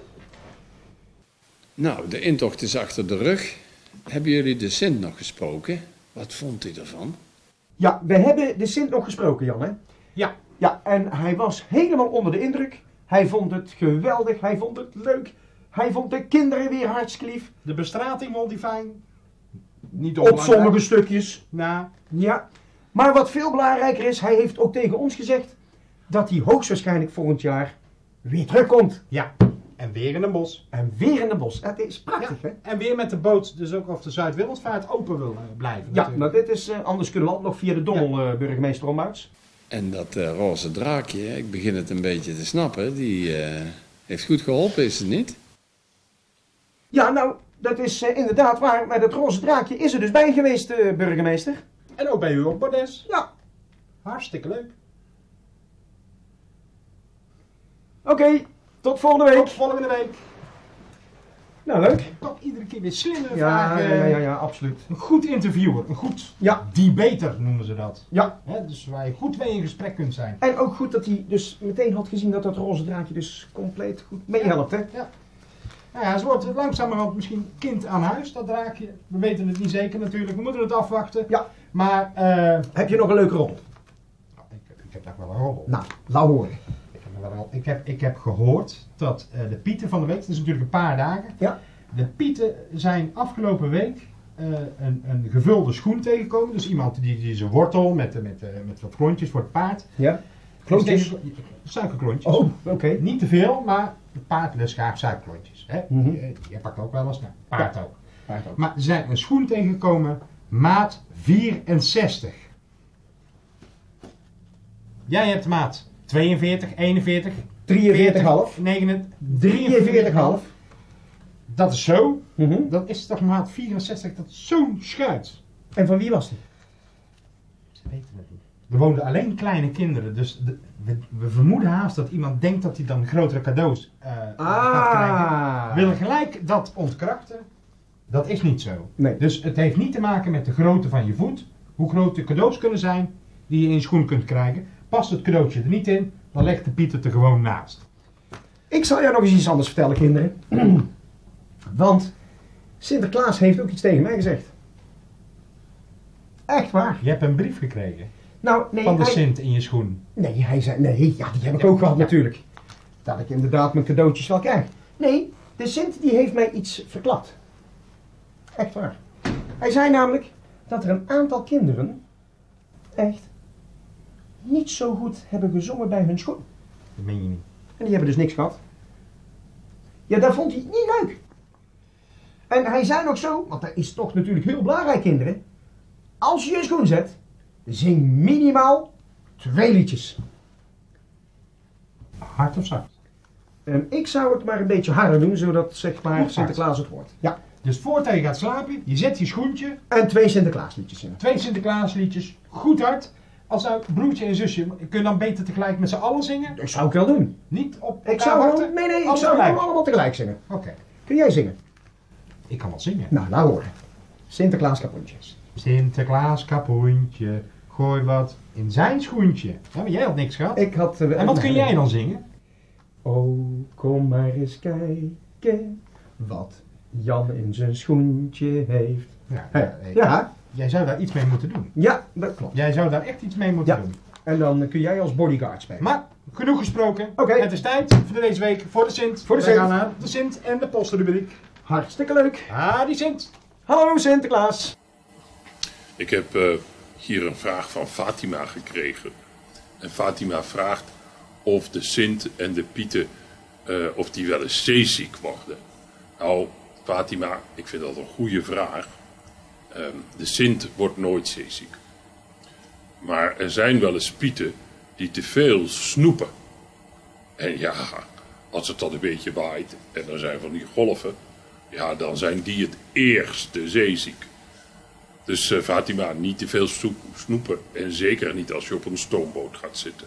Nou, de intocht is achter de rug. Hebben jullie de Sint nog gesproken? Wat vond u ervan? Ja, we hebben de Sint nog gesproken, Jan, hè? Ja. Ja, en hij was helemaal onder de indruk. Hij vond het geweldig, hij vond het leuk. Hij vond de kinderen weer hartstikke lief. De bestrating vond hij fijn. Niet Op sommige stukjes. Nou, Ja. Maar wat veel belangrijker is, hij heeft ook tegen ons gezegd dat hij hoogstwaarschijnlijk volgend jaar weer terugkomt. ja. En weer in een bos. En weer in de bos. Het is prachtig, Ja. hè? En weer met de boot, dus ook of de Zuid-Willemsvaart open wil eh, blijven. Ja, natuurlijk. nou dit is, eh, anders kunnen we altijd nog via de Dommel, eh, burgemeester Rombouts. En dat eh, roze draakje, ik begin het een beetje te snappen, die eh, heeft goed geholpen, is het niet? Ja, nou, dat is eh, inderdaad waar. Maar dat roze draakje is er dus bij geweest, eh, burgemeester. En ook bij u op Bordes. Ja. Hartstikke leuk. Oké, tot volgende week. Tot volgende week. Nou, leuk. Toch iedere keer weer slimme Ja, vragen. ja, ja, ja, absoluut. Een goed interviewer, een goed Ja. debater noemen ze dat. Ja. Hè, dus waar je goed mee in gesprek kunt zijn. En ook goed dat hij dus meteen had gezien dat dat roze draadje dus compleet goed meehelpt, hè? Nou ja, ze wordt langzamerhand misschien kind aan huis, dat draakje. We weten het niet zeker natuurlijk, we moeten het afwachten. Ja. Maar, eh, Heb je nog een leuke rol? ik, ik heb nog wel een rol. Nou, laat horen. Ik heb, nog wel, ik heb, ik heb gehoord dat eh, de Pieten van de week, het is natuurlijk een paar dagen. Ja. De Pieten zijn afgelopen week eh, een, een gevulde schoen tegengekomen. Dus iemand die, die zijn wortel met, met, met, met wat klontjes voor het paard. Ja. Klontjes? Is tegen- Suikerklontjes. Oh, oké. Niet te veel, maar het paard lust graag suikerklontjes. Hè? Mhm. Je, je pakt ook wel eens, nou, paard ook. Paard ook. Maar ze zijn een schoen tegengekomen, maat vierenzestig. Jij hebt maat tweeënveertig, eenenveertig, drieënveertig komma vijf. negenenveertig, drieënveertig komma vijf. Dat is zo. Mhm. Dat is toch maat vierenzestig, dat is zo'n schuit. En van wie was die? Ze weten het niet. Er woonden alleen kleine kinderen, dus de- we, we vermoeden haast dat iemand denkt dat hij dan grotere cadeaus eh, gaat krijgen. Ah. We willen gelijk dat ontkrachten. Dat is niet zo. Nee. Dus het heeft niet te maken met de grootte van je voet. Hoe groot de cadeaus kunnen zijn die je in je schoen kunt krijgen. Past het cadeautje er niet in, dan legt de Piet het er gewoon naast. Ik zal jou nog eens iets anders vertellen, kinderen. Want Sinterklaas heeft ook iets tegen mij gezegd. Echt waar. Je hebt een brief gekregen. Nou, nee, van de hij... Sint in je schoen? Nee, hij zei, nee, ja, die heb ik ook gehad ja. natuurlijk. Dat ik inderdaad mijn cadeautjes wel krijg. Nee, de Sint die heeft mij iets verklapt. Echt waar. Hij zei namelijk dat er een aantal kinderen echt niet zo goed hebben gezongen bij hun school. Dat meen je niet. En die hebben dus niks gehad. Ja, dat vond hij niet leuk. En hij zei nog zo, want dat is toch natuurlijk heel belangrijk, kinderen. Als je je schoen zet, zing minimaal twee liedjes. Hard of zacht? En ik zou het maar een beetje harder doen, zodat zeg maar Goed, Sinterklaas het wordt. Ja. Dus voordat je gaat slapen, je zet je schoentje. En twee Sinterklaasliedjes zingen. Twee Sinterklaasliedjes, goed hard. Als nou broertje en zusje, kun je dan beter tegelijk met z'n allen zingen? Dat zou ik wel doen. Niet op Ik zou wachten? gewoon, nee, nee, ik Alles zou tegelijk? gewoon allemaal tegelijk zingen. Oké. Okay. Kun jij zingen? Ik kan wel zingen. Nou, nou horen. Sinterklaas kapoentjes. Sinterklaas kapoentje, gooi wat in zijn schoentje. Ja, maar jij had niks gehad. Ik had... Uh, en wat kun jij dan zingen? Oh, kom maar eens kijken wat Jan in zijn schoentje heeft. Ja, Hey. ja, Ja. Jij zou daar iets mee moeten doen. Ja, dat klopt. Jij zou daar echt iets mee moeten Ja. doen. En dan kun jij als bodyguard spelen. Maar, genoeg gesproken. Oké. Het is tijd voor deze week voor de Sint. Voor de Wij Sint. gaan naar de Sint en de postrubriek. Hartstikke leuk. Ah, die Sint. Hallo Sinterklaas. Ik heb uh, hier een vraag van Fatima gekregen. En Fatima vraagt of de Sint en de Pieten, uh, of die wel eens zeeziek worden. Nou, Fatima, ik vind dat een goede vraag. Uh, de Sint wordt nooit zeeziek. Maar er zijn wel eens Pieten die te veel snoepen. En ja, als het dan een beetje waait en er zijn van die golven, ja, dan zijn die het eerste zeeziek. Dus uh, Fatima, niet te veel snoepen en zeker niet als je op een stoomboot gaat zitten.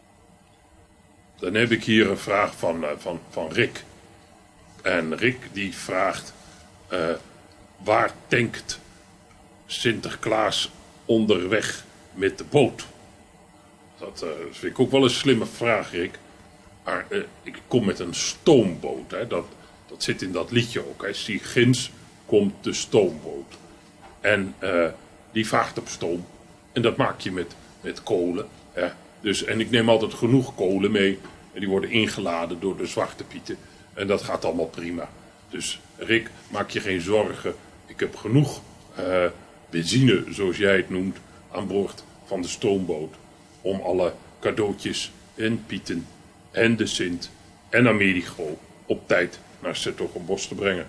Dan heb ik hier een vraag van, uh, van, van Rick. En Rick die vraagt, uh, waar tankt Sinterklaas onderweg met de boot? Dat uh, vind ik ook wel een slimme vraag, Rick. Maar uh, ik kom met een stoomboot, hè. Dat, dat zit in dat liedje ook. Hè. Zie, ginds komt de stoomboot. En uh, die vaart op stoom. En dat maak je met, met kolen. Hè. Dus, en ik neem altijd genoeg kolen mee. En die worden ingeladen door de Zwarte Pieten. En dat gaat allemaal prima. Dus Rick, maak je geen zorgen. Ik heb genoeg uh, benzine, zoals jij het noemt, aan boord van de stoomboot. Om alle cadeautjes en Pieten en de Sint en Amerigo op tijd naar 's-Hertogenbosch te brengen.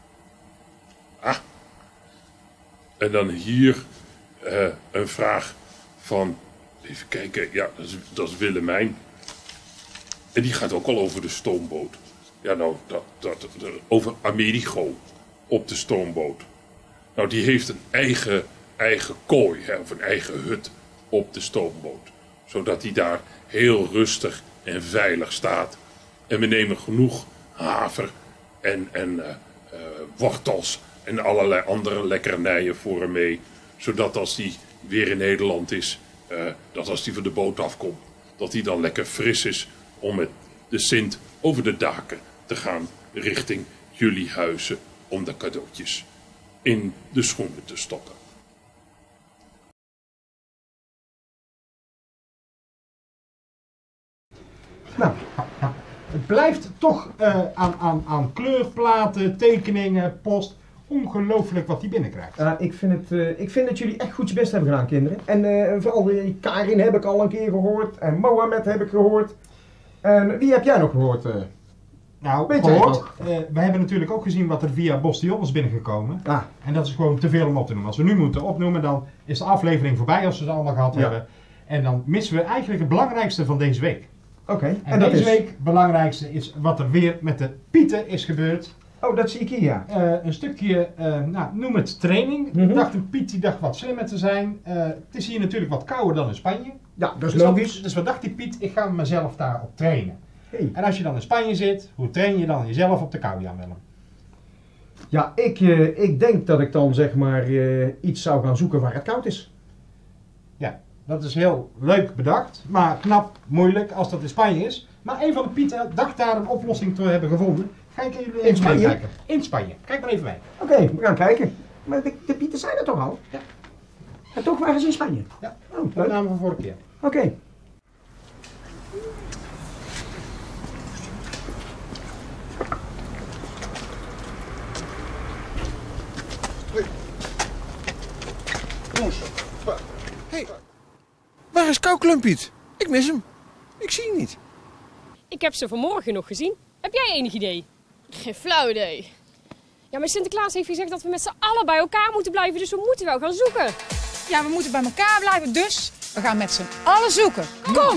Ah. En dan hier uh, een vraag van, even kijken, ja, dat is, dat is Willemijn. En die gaat ook al over de stoomboot. Ja, nou, dat, dat, dat, over Amerigo op de stoomboot. Nou, die heeft een eigen, eigen kooi, hè, of een eigen hut op de stoomboot. Zodat hij daar heel rustig en veilig staat. En we nemen genoeg haver en, en uh, uh, wortels en allerlei andere lekkernijen voor hem mee. Zodat als hij weer in Nederland is, uh, dat als hij van de boot afkomt, dat hij dan lekker fris is om met de Sint over de daken te gaan richting jullie huizen om de cadeautjes in de schoenen te stoppen. Nou, het blijft toch uh, aan, aan, aan kleurplaten, tekeningen, post, ongelooflijk wat die binnenkrijgt. Uh, ik, vind het, uh, ik vind dat jullie echt goed je best hebben gedaan, kinderen. En uh, vooral uh, Karin heb ik al een keer gehoord. En Mohamed heb ik gehoord. En wie heb jij nog gehoord? Uh? Nou, Weet gehoord. nog? Uh, we hebben natuurlijk ook gezien wat er via Bostion is binnengekomen. Ah. En dat is gewoon te veel om op te noemen. Als we nu moeten opnoemen, dan is de aflevering voorbij als we ze allemaal gehad Ja. hebben. En dan missen we eigenlijk het belangrijkste van deze week. Oké. Okay. En, En dat deze is? week het belangrijkste is wat er weer met de Pieten is gebeurd. Oh, dat zie ik hier, ja. Uh, een stukje, uh, nou, noem het training. Mm-hmm. Ik dacht een Piet die dacht wat slimmer te zijn. Uh, het is hier natuurlijk wat kouder dan in Spanje. Ja, dat is dus logisch. Wat, dus wat dacht die Piet? Ik ga mezelf daarop trainen. Hey. En als je dan in Spanje zit, hoe train je dan jezelf op de kou, Jan Willem? Ja, ik, uh, ik denk dat ik dan zeg maar uh, iets zou gaan zoeken waar het koud is. Ja, dat is heel leuk bedacht, maar knap, moeilijk als dat in Spanje is. Maar een van de Pieten dacht daar een oplossing te hebben gevonden. Ga ik jullie even In Spanje? kijken. In Spanje. Kijk maar even mee. Oké, okay, we gaan kijken. Maar de, de Pieten zijn er toch al? Ja. En toch waren ze in Spanje? Ja, oh, dat namen we vorige keer. Oké. Okay. Hé, waar is Kouklempiet? Ik mis hem. Ik zie hem niet. Ik heb ze vanmorgen nog gezien. Heb jij enig idee? Geen flauw idee. Ja, maar Sinterklaas heeft gezegd dat we met z'n allen bij elkaar moeten blijven, dus we moeten wel gaan zoeken. Ja, we moeten bij elkaar blijven, dus we gaan met z'n allen zoeken. Kom!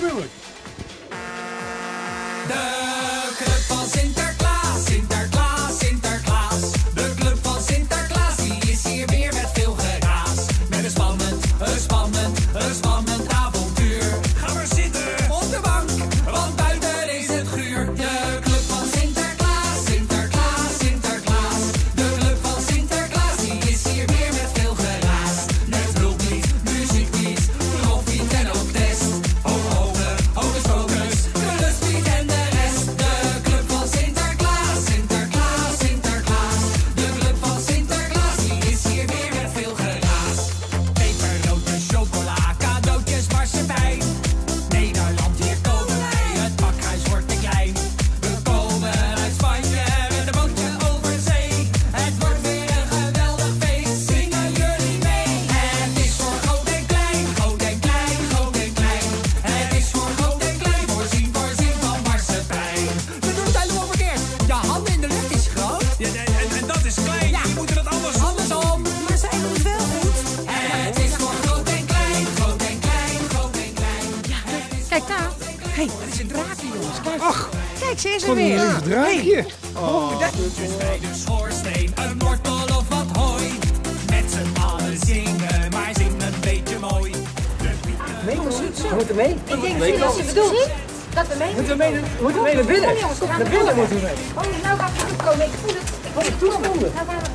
De club van Sinterklaas, Sinterklaas, Sinterklaas. De club van Sinterklaas, die is hier weer met veel geraas. Met een spannend, een spannend, een spannend avontuur. Ga maar zitten op de bank, want buiten is het guur. De club van Sinterklaas, Sinterklaas, Sinterklaas. De club van Sinterklaas, die is hier weer met veel geraas. Met hulplied, muzieklied, proffiet en ook test. Hoog, hoge, hoge focus, geluspied en de rest. De club van Sinterklaas, Sinterklaas, Sinterklaas. De club van Sinterklaas, die is hier weer met veel geraas. Pepernoten, chocola, cadeautjes, marsepein. Nederland, hier komen wij, het pakhuis wordt te klein. We komen uit Spanje met een bootje over zee. Het wordt weer een geweldig feest, zingen jullie mee. Het is voor groot en klein, groot en klein, groot en klein. Het is voor groot en klein, voorzien, voorzien van marsepein. We doen het helemaal verkeerd. Ja, handen in de lucht is groot. Ja, en, en, en dat is klein. Ja. Die moeten dat anders andersom. Maar zij doen het wel goed. Het is voor groot en klein, groot en klein, groot en klein. Kijk daar. Hé, hey, dat is een draakje, jongens. Kijk. Ach, Kijk, ze is er wat een weer. lief draakje. Hey. Oh, dat Dus bij de schoorsteen, een wortel of wat hooi. Met z'n allen zingen, maar zing een beetje mooi. Mee, we moeten mee. Ik denk misschien dat ze bedoelt dat we mee Moeten we mee, moeten we mee naar binnen? Kom jongens, we gaan Naar binnen moeten we mee. Oh, nou gaat het goed komen. Ik voel het. Ik voel het toegevonden. Nou gaan we.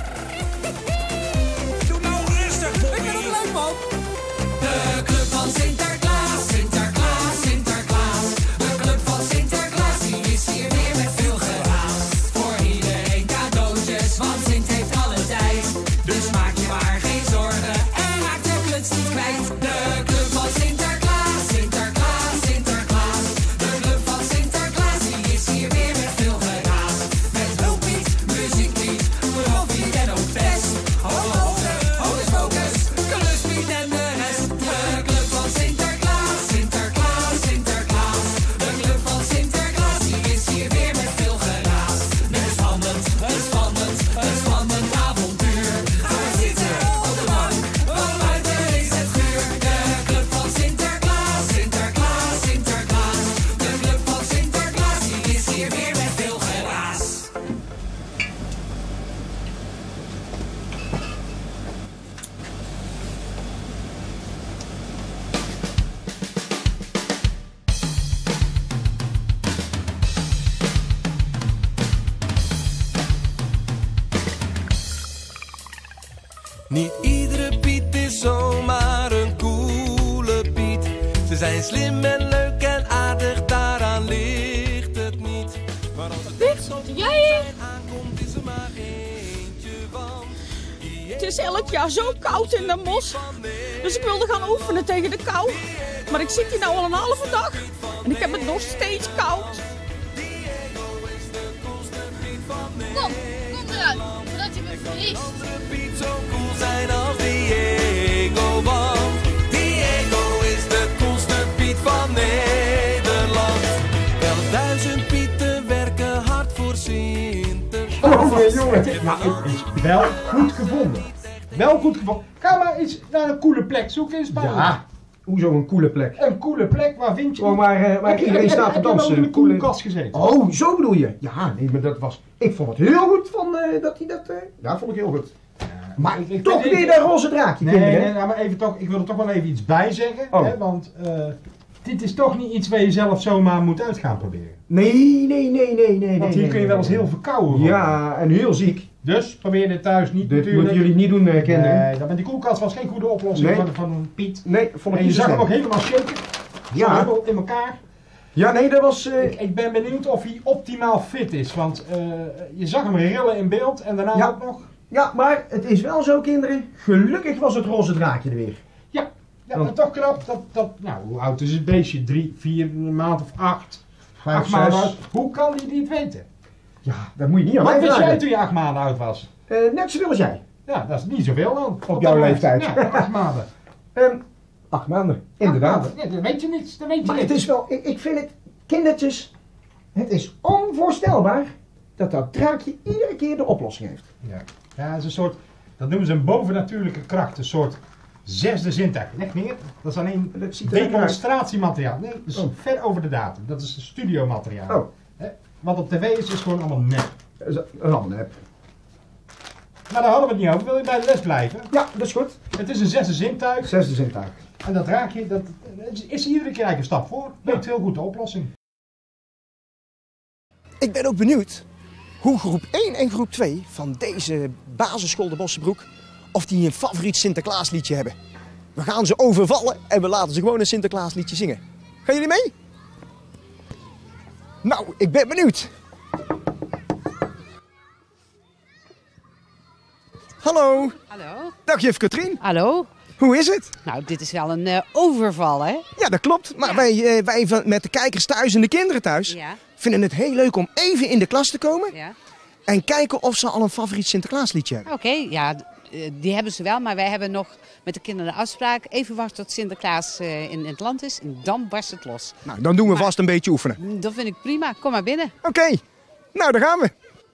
Doe nou rustig, ik vind het leuk man. De club van Sinterklaas, Sinterklaas, Sinterklaas. De club van Sinterklaas, die is hier weer met veel geraas. Voor iedereen cadeautjes, want Sint heeft alle tijd. Dus maak je maar geen zorgen en raak de kluts niet kwijt. De club van Sinterklaas, Sinterklaas, Sinterklaas. De club van Sinterklaas, die is hier weer met veel geraas. Met hulplied, muzieklied, proffiet en ook best. Hoog, hoge, hoge focus, geluspied en de rest. De club van Sinterklaas, Sinterklaas, Sinterklaas. De club van Sinterklaas, die is hier weer met veel geraas. Met een spannend, een spannend, een spannend avontuur. Ga maar zitten op de bank, want buiten is het guur. De club van Sinterklaas, Sinterklaas, Sinterklaas. De club van Sinterklaas, die is hier weer met veel geraas. Niet iedere Piet is zomaar een coole Piet. Ze zijn slim en leuk en aardig, daaraan ligt het niet. Maar als het echt zo Jij? aankomt, is er maar eentje van. Het is elk jaar zo koud in Den Bosch. Dus ik wilde gaan oefenen tegen de kou. Maar ik zit hier nou al een halve dag. En ik heb het nog steeds koud. Kom, kom eruit, voordat je me verliest. Piet zo cool zijn als Diego, want Diego is de coolste Piet van Nederland. Wel duizend Pieten werken hard voor Sinterklaas. Oh, jongen. Nou, het is wel goed gevonden. Wel goed gevonden. Ga maar eens naar een coole plek zoeken in Spanje. Ja, hoezo een coole plek? Een coole plek, waar vind je... Oh, waar, uh, waar Heb je- iedereen heb- staat te heb je wel dansen. in een coole kast gezeten? Oh, zo bedoel je? Ja, nee, maar dat was... Ik vond het heel goed van uh, dat hij dat... Uh, ja, vond ik heel goed. Maar ik- ik toch vind- weer dat roze draakje, Nee, kinderen. nee, nou, maar even toch, ik wil er toch wel even iets bij zeggen. Oh. Hè, want uh, dit is toch niet iets waar je zelf zomaar moet uit gaan proberen. Nee, nee, nee, nee, nee. nee Want hier nee, kun je wel eens nee. heel verkouden worden. Ja, en heel ziek. Dus probeer dit thuis niet Dit natuurlijk. moeten jullie niet doen, uh, kinderen. Nee, dat met die koelkast was geen goede oplossing Nee. van, van een Piet. Nee, vond ik En je niet zo zag hem ook sterk. helemaal shaken. Ja. Zo helemaal in elkaar. Ja, nee, dat was... Uh... Ik, ik ben benieuwd of hij optimaal fit is. Want uh, je zag hem rillen in beeld en daarna Ja. ook nog. Ja, maar het is wel zo, kinderen. Gelukkig was het roze draakje er weer. Ja, ja maar toch knap. Dat, dat, nou, hoe oud is het beestje? Drie, vier, een maand of acht? Vijf, acht maanden zes. oud. Hoe kan hij niet weten? Ja, dat moet je niet aan Wat mij wist vragen. jij toen je acht maanden oud was? Uh, net zoveel als jij. Ja, dat is niet zoveel dan. Op jouw leeftijd. Ja, acht maanden. um, acht maanden, inderdaad. Acht maanden. Ja, dat weet je niet. Dat weet je Maar niet. het is wel, ik, ik vind het, kindertjes, het is onvoorstelbaar dat dat draakje iedere keer de oplossing heeft. Ja, ja het is een soort, dat noemen ze een bovennatuurlijke kracht. Een soort zesde zintuig. Leg neer. Dat is alleen dat ziet er demonstratiemateriaal. Nee, dat is oh. ver over de datum. Dat is studiomateriaal. Oh. Hè? Wat op tv is, is gewoon allemaal nep. Dat is allemaal nep. Maar daar hadden we het niet over. Wil je bij de les blijven? Ja, dat is goed. Het is een zesde zintuig. Zesde zintuig. En dat draakje, dat is iedere keer eigenlijk een stap voor. Weet heel goed de oplossing. Ik ben ook benieuwd hoe groep één en groep twee van deze basisschool de Bossenbroek, of die een favoriet Sinterklaasliedje hebben. We gaan ze overvallen en we laten ze gewoon een Sinterklaasliedje zingen. Gaan jullie mee? Nou, ik ben benieuwd. Hallo. Hallo. Dag juf Katrien. Hallo. Hoe is het? Nou, dit is wel een uh, overval, hè? Ja, dat klopt. Maar ja. wij, uh, wij van, met de kijkers thuis en de kinderen thuis ja. vinden het heel leuk om even in de klas te komen. Ja. En kijken of ze al een favoriet Sinterklaasliedje hebben. Oké, okay, ja, die hebben ze wel. Maar wij hebben nog met de kinderen de afspraak. Even wachten tot Sinterklaas uh, in, in het land is. En dan barst het los. Nou, dan doen we maar, vast een beetje oefenen. Dat vind ik prima. Kom maar binnen. Oké, okay. Nou, daar gaan we.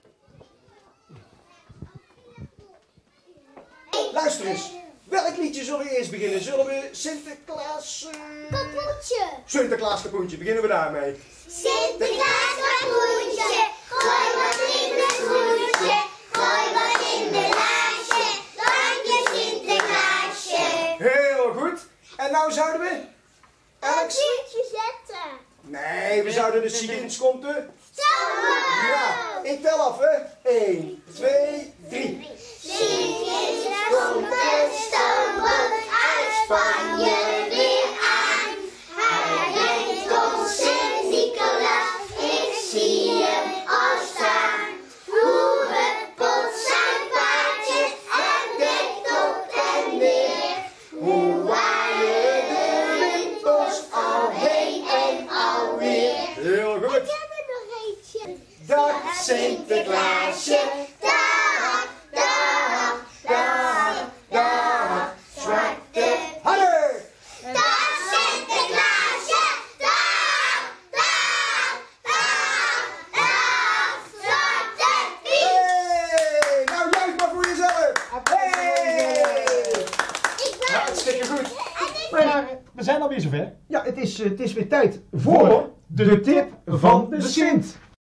Luister eens. Welk liedje zullen we eerst beginnen? Zullen we Sinterklaas... Uh... Kapoentje. Sinterklaas Kapoentje. Beginnen we daarmee. Sinterklaas Kapoentje. Gooi wat in het groentje. Gooi wat in de laasje. Dank je Sinterklaasje. Heel goed. En nou zouden we... Elk liedje zetten. Nee, we zouden de Sigins komt de... Ja, ik tel af, hè. één, twee, drie. Sigins komt de stoomboot uit Spanje weer aan. Hij brengt ons Sint-Nicolaas, ik zie hem al staan. Hoe het pot zijn paardjes en dekt op en neer. Hoe waaien de wind ons al heen en alweer. Heel goed. Ik heb er nog eentje. Dag Sinterklaasje. Dag, dag, dag, dag, zwarte Harder. Dag Sinterklaasje. Dag, dag, dag, dag, zwarte Piet. Hey, nou juist maar voor jezelf. Hey. Hartstikke goed. Maar we zijn alweer zover. Ja, het is, het is weer tijd voor de, de tip van de Sint.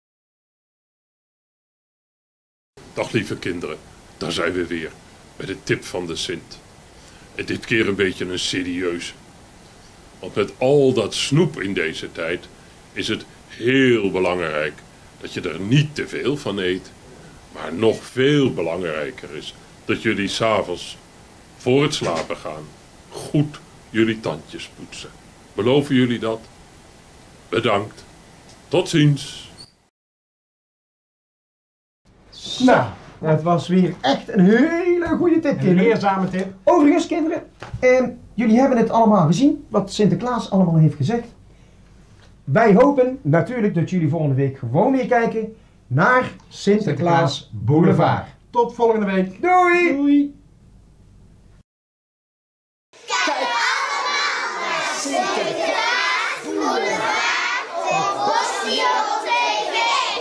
Dag lieve kinderen, daar zijn we weer met de tip van de Sint. En dit keer een beetje een serieus. Want met al dat snoep in deze tijd is het heel belangrijk dat je er niet te veel van eet. Maar nog veel belangrijker is dat jullie 's avonds voor het slapen gaan goed jullie tandjes poetsen. Beloven jullie dat? Bedankt. Tot ziens. Nou, het was weer echt een hele goede tip, kinderen. Een leerzame tip. Overigens, kinderen, eh, jullie hebben het allemaal gezien, wat Sinterklaas allemaal heeft gezegd. Wij hopen natuurlijk dat jullie volgende week gewoon weer kijken naar Sinterklaas Boulevard. Tot volgende week. Doei! Doei! Sinterklaas Boulevard op Bostion T V.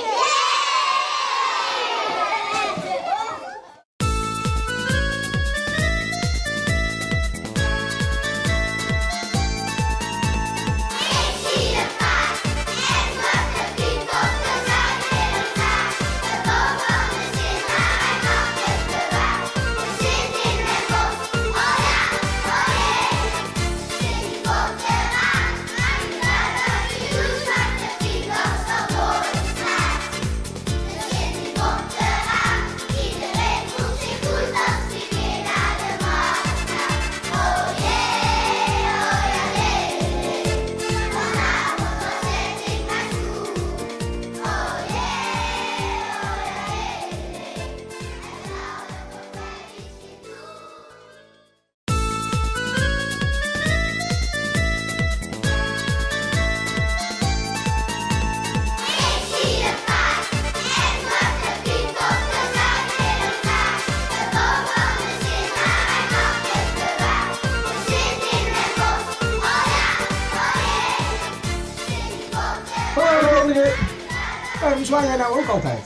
Ik zie een paard en zwarte Piet op de zuidwind gaat. De boom van de Sint, maar hij mag het bewaard. De zwaai jij nou ook altijd?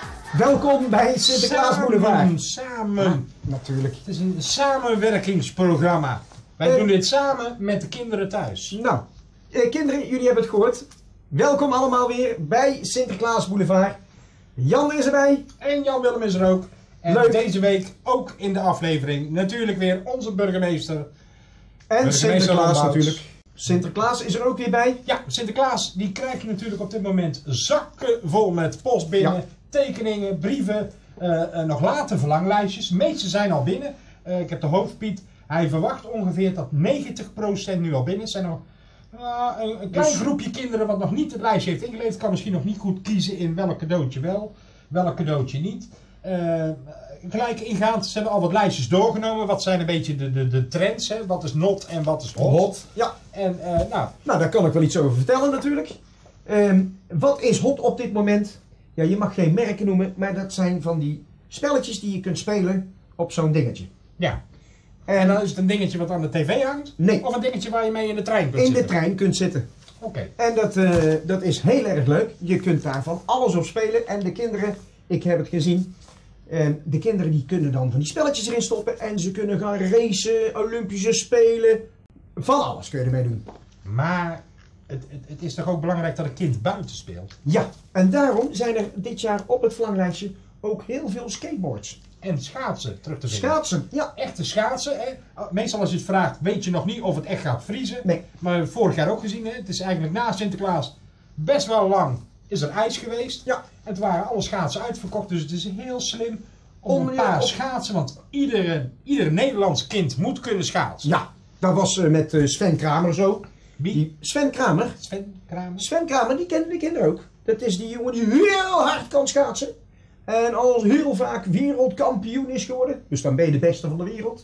Welkom bij Sinterklaas Boulevard. Samen, samen. Ah, natuurlijk. Het is een samenwerkingsprogramma. Wij Uh, doen dit samen met de kinderen thuis. Nou, eh, kinderen, jullie hebben het gehoord. Welkom allemaal weer bij Sinterklaas Boulevard. Jan is erbij. En Jan Willem is er ook. En Leuk. deze week ook in de aflevering natuurlijk weer onze burgemeester. En burgemeester Sinterklaas Landbouws. natuurlijk. Sinterklaas is er ook weer bij. Ja, Sinterklaas die krijg je natuurlijk op dit moment zakken vol met post binnen. Ja. Tekeningen, brieven, uh, uh, nog later verlanglijstjes. De meeste zijn al binnen. Uh, ik heb de hoofdpiet. Hij verwacht ongeveer dat negentig procent nu al binnen is. Er zijn nog uh, een, een klein Dus- groepje kinderen wat nog niet het lijstje heeft ingeleverd. Kan misschien nog niet goed kiezen in welk cadeautje wel, welk cadeautje niet. Uh, gelijk ingaand, ze hebben al wat lijstjes doorgenomen. Wat zijn een beetje de, de, de trends, hè? Wat is not en wat is hot. Hot, ja. En uh, nou, Nou, daar kan ik wel iets over vertellen natuurlijk. Ehm, wat is hot op dit moment? Ja, je mag geen merken noemen, maar dat zijn van die spelletjes die je kunt spelen op zo'n dingetje. ja. En dan is het een dingetje wat aan de tv hangt? Nee. Of een dingetje waar je mee in de trein kunt In de zitten? trein kunt zitten. Oké. En dat, eh, dat is heel erg leuk. Je kunt daar van alles op spelen. En de kinderen, ik heb het gezien. ehm, de kinderen die kunnen dan van die spelletjes erin stoppen. En ze kunnen gaan racen, Olympische Spelen. Van alles kun je ermee doen. Maar het, het, het is toch ook belangrijk dat een kind buiten speelt? Ja, en daarom zijn er dit jaar op het verlanglijstje ook heel veel skateboards. En schaatsen terug te vinden. Schaatsen, ja. Echte schaatsen. Hè? Meestal als je het vraagt, weet je nog niet of het echt gaat vriezen. Nee. Maar we hebben vorig jaar ook gezien, hè? Het is eigenlijk na Sinterklaas best wel lang is er ijs geweest. Ja. En het waren alle schaatsen uitverkocht, dus het is heel slim om, Om, een ja, paar op- schaatsen, want iedere, ieder Nederlands kind moet kunnen schaatsen. Ja, dat was eh, met eh, Sven Kramer zo. Wie? Die Sven Kramer. Sven Kramer. Sven Kramer, die kennen de kinderen ook. Dat is die jongen die heel hard kan schaatsen. En al heel vaak wereldkampioen is geworden. Dus dan ben je de beste van de wereld.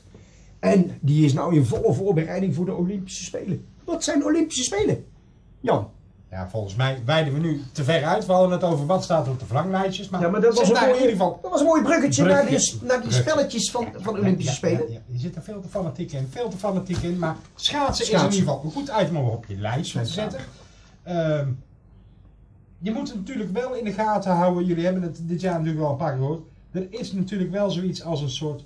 En die is nou in volle voorbereiding voor de Olympische Spelen. Wat zijn de Olympische Spelen? Jan. Ja, volgens mij wijden we nu te ver uit. We hadden het over wat staat er op de verlanglijstjes. Maar Ja, maar dat was, zet een daar mooi, in ieder geval dat was een mooi bruggetje naar die, Bruggetje. naar die Bruggetje. spelletjes van, van de Olympische Ja, Spelen. ja, ja. Je zit er veel te fanatiek in. Veel te fanatiek in. Maar schaatsen, is Schaatsen. in ieder geval een goed item om op je lijstje te zetten. Ehm, je moet het natuurlijk wel in de gaten houden. Jullie hebben het dit jaar natuurlijk wel een paar keer gehoord. Er is natuurlijk wel zoiets als een soort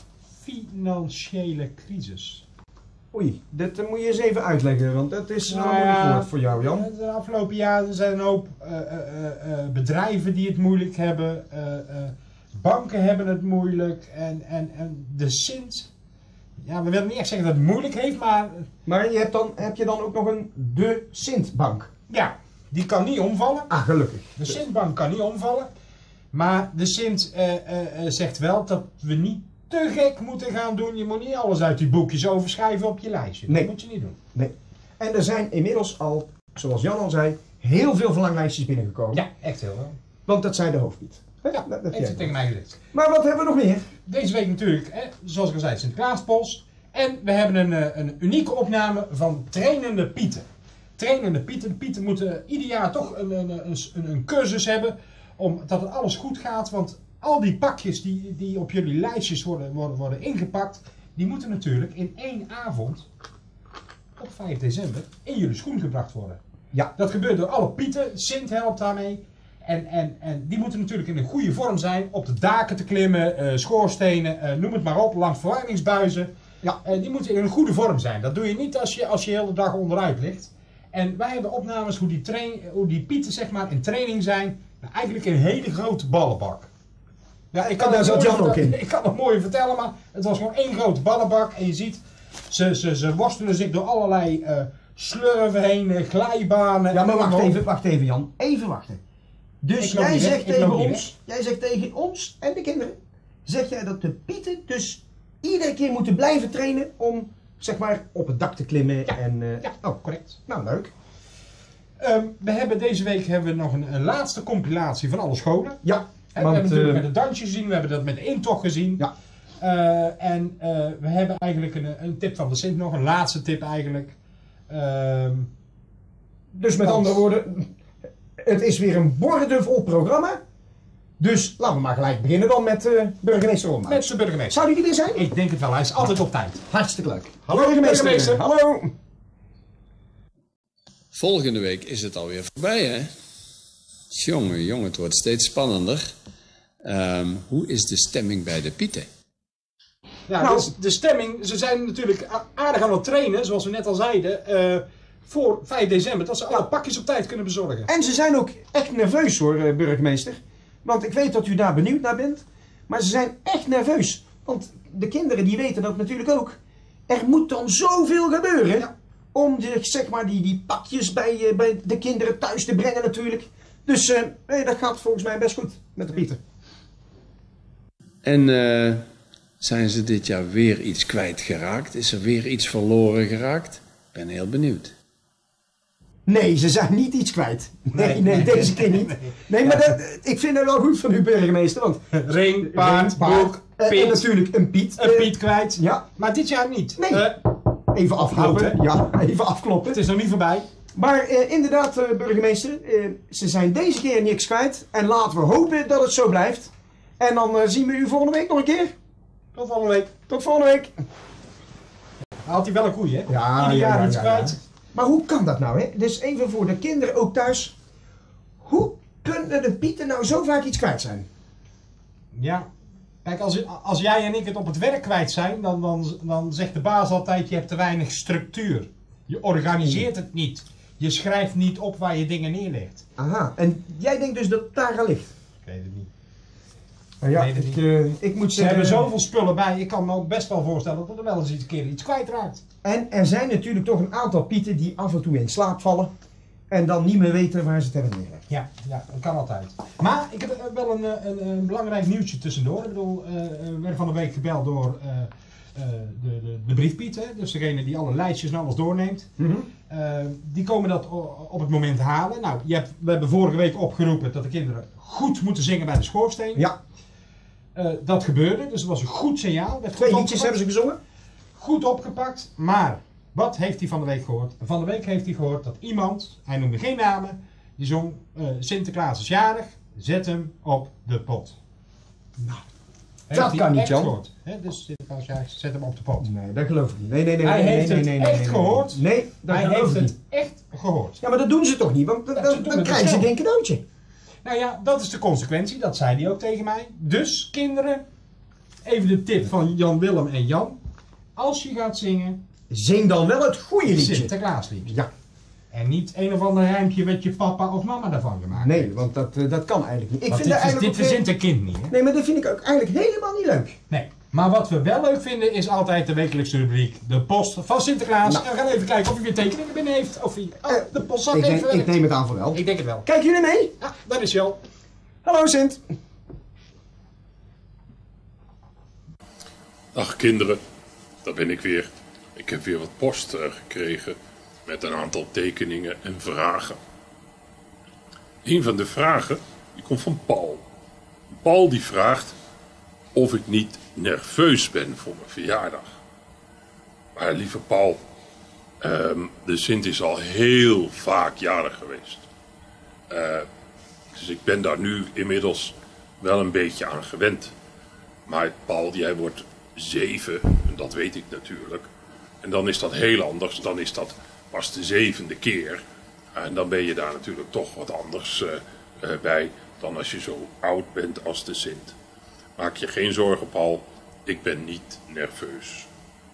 financiële crisis. Oei, dat eh, moet je eens even uitleggen, want dat is Nou een moeilijk ja, woord voor jou, Jan. De afgelopen jaren zijn er een hoop uh, uh, uh, bedrijven die het moeilijk hebben. Uh, uh, banken hebben het moeilijk. En, en, en de Sint. Ja, we willen niet echt zeggen dat het moeilijk heeft, maar. Maar je hebt dan, heb je dan ook nog een de Sintbank? Ja, die kan niet omvallen. Ah, gelukkig. De Sintbank kan niet omvallen. Maar de Sint uh, uh, uh, zegt wel dat we niet te gek moeten gaan doen. Je moet niet alles uit die boekjes overschrijven op je lijstje. Nee. Dat moet je niet doen. Nee. En er zijn inmiddels al, zoals Jan al zei, heel veel verlanglijstjes binnengekomen. Ja, echt heel wel. Want dat zei de hoofdpiet. Ja, dat, dat heeft jij. het tegen mij gezegd. Maar wat hebben we nog meer? Deze week natuurlijk, hè, zoals ik al zei, Sinterklaaspols. En we hebben een, eh, een unieke opname van trainende Pieten. Trainende Pieten. De Pieten moeten ieder jaar toch een, een, een, een, een cursus hebben. Omdat het alles goed gaat. Want al die pakjes die, die op jullie lijstjes worden, worden, worden ingepakt. Die moeten natuurlijk in één avond, op vijf december, in jullie schoen gebracht worden. Ja. Dat gebeurt door alle Pieten. Sint helpt daarmee. En, en, en die moeten natuurlijk in een goede vorm zijn. Op de daken te klimmen, uh, schoorstenen, uh, noem het maar op, langs verwarmingsbuizen. Ja. Uh, die moeten in een goede vorm zijn. Dat doe je niet als je, als je de hele dag onderuit ligt. En wij hebben opnames hoe die, train, hoe die Pieten zeg maar, in training zijn. Nou, eigenlijk een hele grote ballenbak. Ja, ik kan, En daar het zat mooi Jan ook vertellen- in. ik kan het mooi vertellen, maar het was gewoon één grote ballenbak. En je ziet, ze, ze, ze worstelen zich door allerlei uh, slurven heen, uh, glijbanen. Ja, maar wacht Noem even, wacht even Jan. Even wachten. Dus Ik loop jij niet weg, zegt ik tegen loop niet ons, jij zegt tegen ons en de kinderen, zeg jij dat de Pieten dus iedere keer moeten blijven trainen om, zeg maar, op het dak te klimmen Ja. en... eh, Ja, oh, correct. nou leuk. Um, we hebben deze week hebben we nog een, een laatste compilatie van alle scholen. Ja, En we want, hebben natuurlijk eh, met de dansjes gezien, we hebben dat met de intocht gezien. Ja. Uh, en uh, we hebben eigenlijk een, een tip van de Sint nog, een laatste tip eigenlijk. Um, Dus met want- andere woorden, het is weer een boordevol programma. Dus laten we maar gelijk beginnen dan met uh, burgemeester Ronda. Met zijn burgemeester. Zou die er weer zijn? Ik denk het wel, hij is altijd op tijd. Hartstikke leuk. Hallo, burgemeester. burgemeester. Hallo. Volgende week is het alweer voorbij, hè? Jongen, jongen, het wordt steeds spannender. Um, hoe is de stemming bij de Pieten? Ja, Nou, dus de stemming, ze zijn natuurlijk aardig aan het trainen, zoals we net al zeiden, uh, voor vijf december, dat ze alle pakjes op tijd kunnen bezorgen. En ze zijn ook echt nerveus hoor, uh, burgemeester. Want ik weet dat u daar benieuwd naar bent. Maar ze zijn echt nerveus. Want de kinderen die weten dat natuurlijk ook. Er moet dan zoveel gebeuren. Ja. Om de, zeg maar, die, die pakjes bij, uh, bij de kinderen thuis te brengen natuurlijk. Dus uh, nee, dat gaat volgens mij best goed met de Pieten. En uh, zijn ze dit jaar weer iets kwijtgeraakt? Is er weer iets verloren geraakt? Ik ben heel benieuwd. Nee, ze zijn niet iets kwijt. Nee, nee, nee deze keer niet. Nee, maar dat, ik vind het wel goed van u, burgemeester. Want ring, paard, boek, uh, en natuurlijk een Piet. Een Piet kwijt. Ja. Maar dit jaar niet. Nee. Uh, even afkloppen. afkloppen. Ja, even afkloppen. Het is nog niet voorbij. Maar uh, inderdaad, uh, burgemeester, uh, ze zijn deze keer niks kwijt. En laten we hopen dat het zo blijft. En dan uh, zien we u volgende week nog een keer. Tot volgende week. Tot volgende week. Haalt hij wel een koei, hè? Ja, Ieder ja, jaar ja, iets ja, kwijt. Ja. Maar hoe kan dat nou, hè? Dus even voor de kinderen ook thuis. Hoe kunnen de Pieten nou zo vaak iets kwijt zijn? Ja. Kijk, als, als jij en ik het op het werk kwijt zijn, dan, dan, dan zegt de baas altijd, je hebt te weinig structuur. Je organiseert het niet. Je schrijft niet op waar je dingen neerlegt. Aha, en jij denkt dus dat het daar aan ligt? Ik weet het niet. Nou ja, ik, ik, uh, ik moet Ze zeggen... hebben zoveel spullen bij, ik kan me ook best wel voorstellen dat er wel eens iets, een keer iets kwijtraakt. En er zijn natuurlijk toch een aantal Pieten die af en toe in slaap vallen. En dan niet meer weten waar ze het hebben neergelegd. Ja, ja, dat kan altijd. Maar ik heb wel een, een, een belangrijk nieuwtje tussendoor. Ik bedoel, uh, we werden van de week gebeld door uh, uh, de, de, de briefpiet. Hè? Dus degene die alle lijstjes en alles doorneemt. Mm-hmm. uh, die komen dat op het moment halen. Nou, je hebt, we hebben vorige week opgeroepen dat de kinderen goed moeten zingen bij de schoorsteen. Ja. Uh, dat gebeurde, dus dat was een goed signaal. Werd Twee goed liedjes hebben ze gezongen. Goed opgepakt, maar wat heeft hij van de week gehoord? Van de week heeft hij gehoord dat iemand, hij noemde geen namen, die zong uh, Sinterklaas is jarig, zet hem op de pot. Nou, heeft dat kan niet, Jan. Gehoord, hè? Dus Sinterklaas is jarig, zet hem op de pot. Nee, dat geloof ik niet. Nee, nee, nee. Hij nee, heeft nee, het nee, nee, echt nee, nee, gehoord. Nee, dat hij geloof heeft ik het niet. echt gehoord. Ja, maar dat doen ze toch niet? Want dan, Ja, dan, ze doen dan het krijgen ze dus geen cadeautje. Nou ja, dat is de consequentie, dat zei hij ook tegen mij. Dus kinderen, even de tip van Jan Willem en Jan. Als je gaat zingen, zing dan wel het goede liedje. Sinterklaasliedje. Ja. En niet een of ander rijmpje met je papa of mama daarvan gemaakt. Nee, want dat, uh, dat kan eigenlijk niet. Ik Want vind dit, eigenlijk dit verzint een kind niet, hè? Nee, maar dat vind ik ook eigenlijk helemaal niet leuk. Nee. Maar wat we wel leuk vinden is altijd de wekelijkse rubriek De Post van Sinterklaas. Nou. En we gaan even kijken of hij weer tekeningen binnen heeft. Of hij oh, de postzak Ik, heeft neem, ik neem het aan van wel. Ik denk het wel. Kijken jullie mee? Ja, daar is hij al. Hallo Sint. Ach kinderen, daar ben ik weer. Ik heb weer wat post uh, gekregen met een aantal tekeningen en vragen. Een van de vragen die komt van Paul. Paul die vraagt of ik niet nerveus ben voor mijn verjaardag. Maar lieve Paul, um, de Sint is al heel vaak jarig geweest. Uh, dus ik ben daar nu inmiddels wel een beetje aan gewend. Maar Paul, jij wordt zeven, en dat weet ik natuurlijk. En dan is dat heel anders, dan is dat pas de zevende keer. En dan ben je daar natuurlijk toch wat anders uh, uh, bij dan als je zo oud bent als de Sint. Maak je geen zorgen, Paul, ik ben niet nerveus.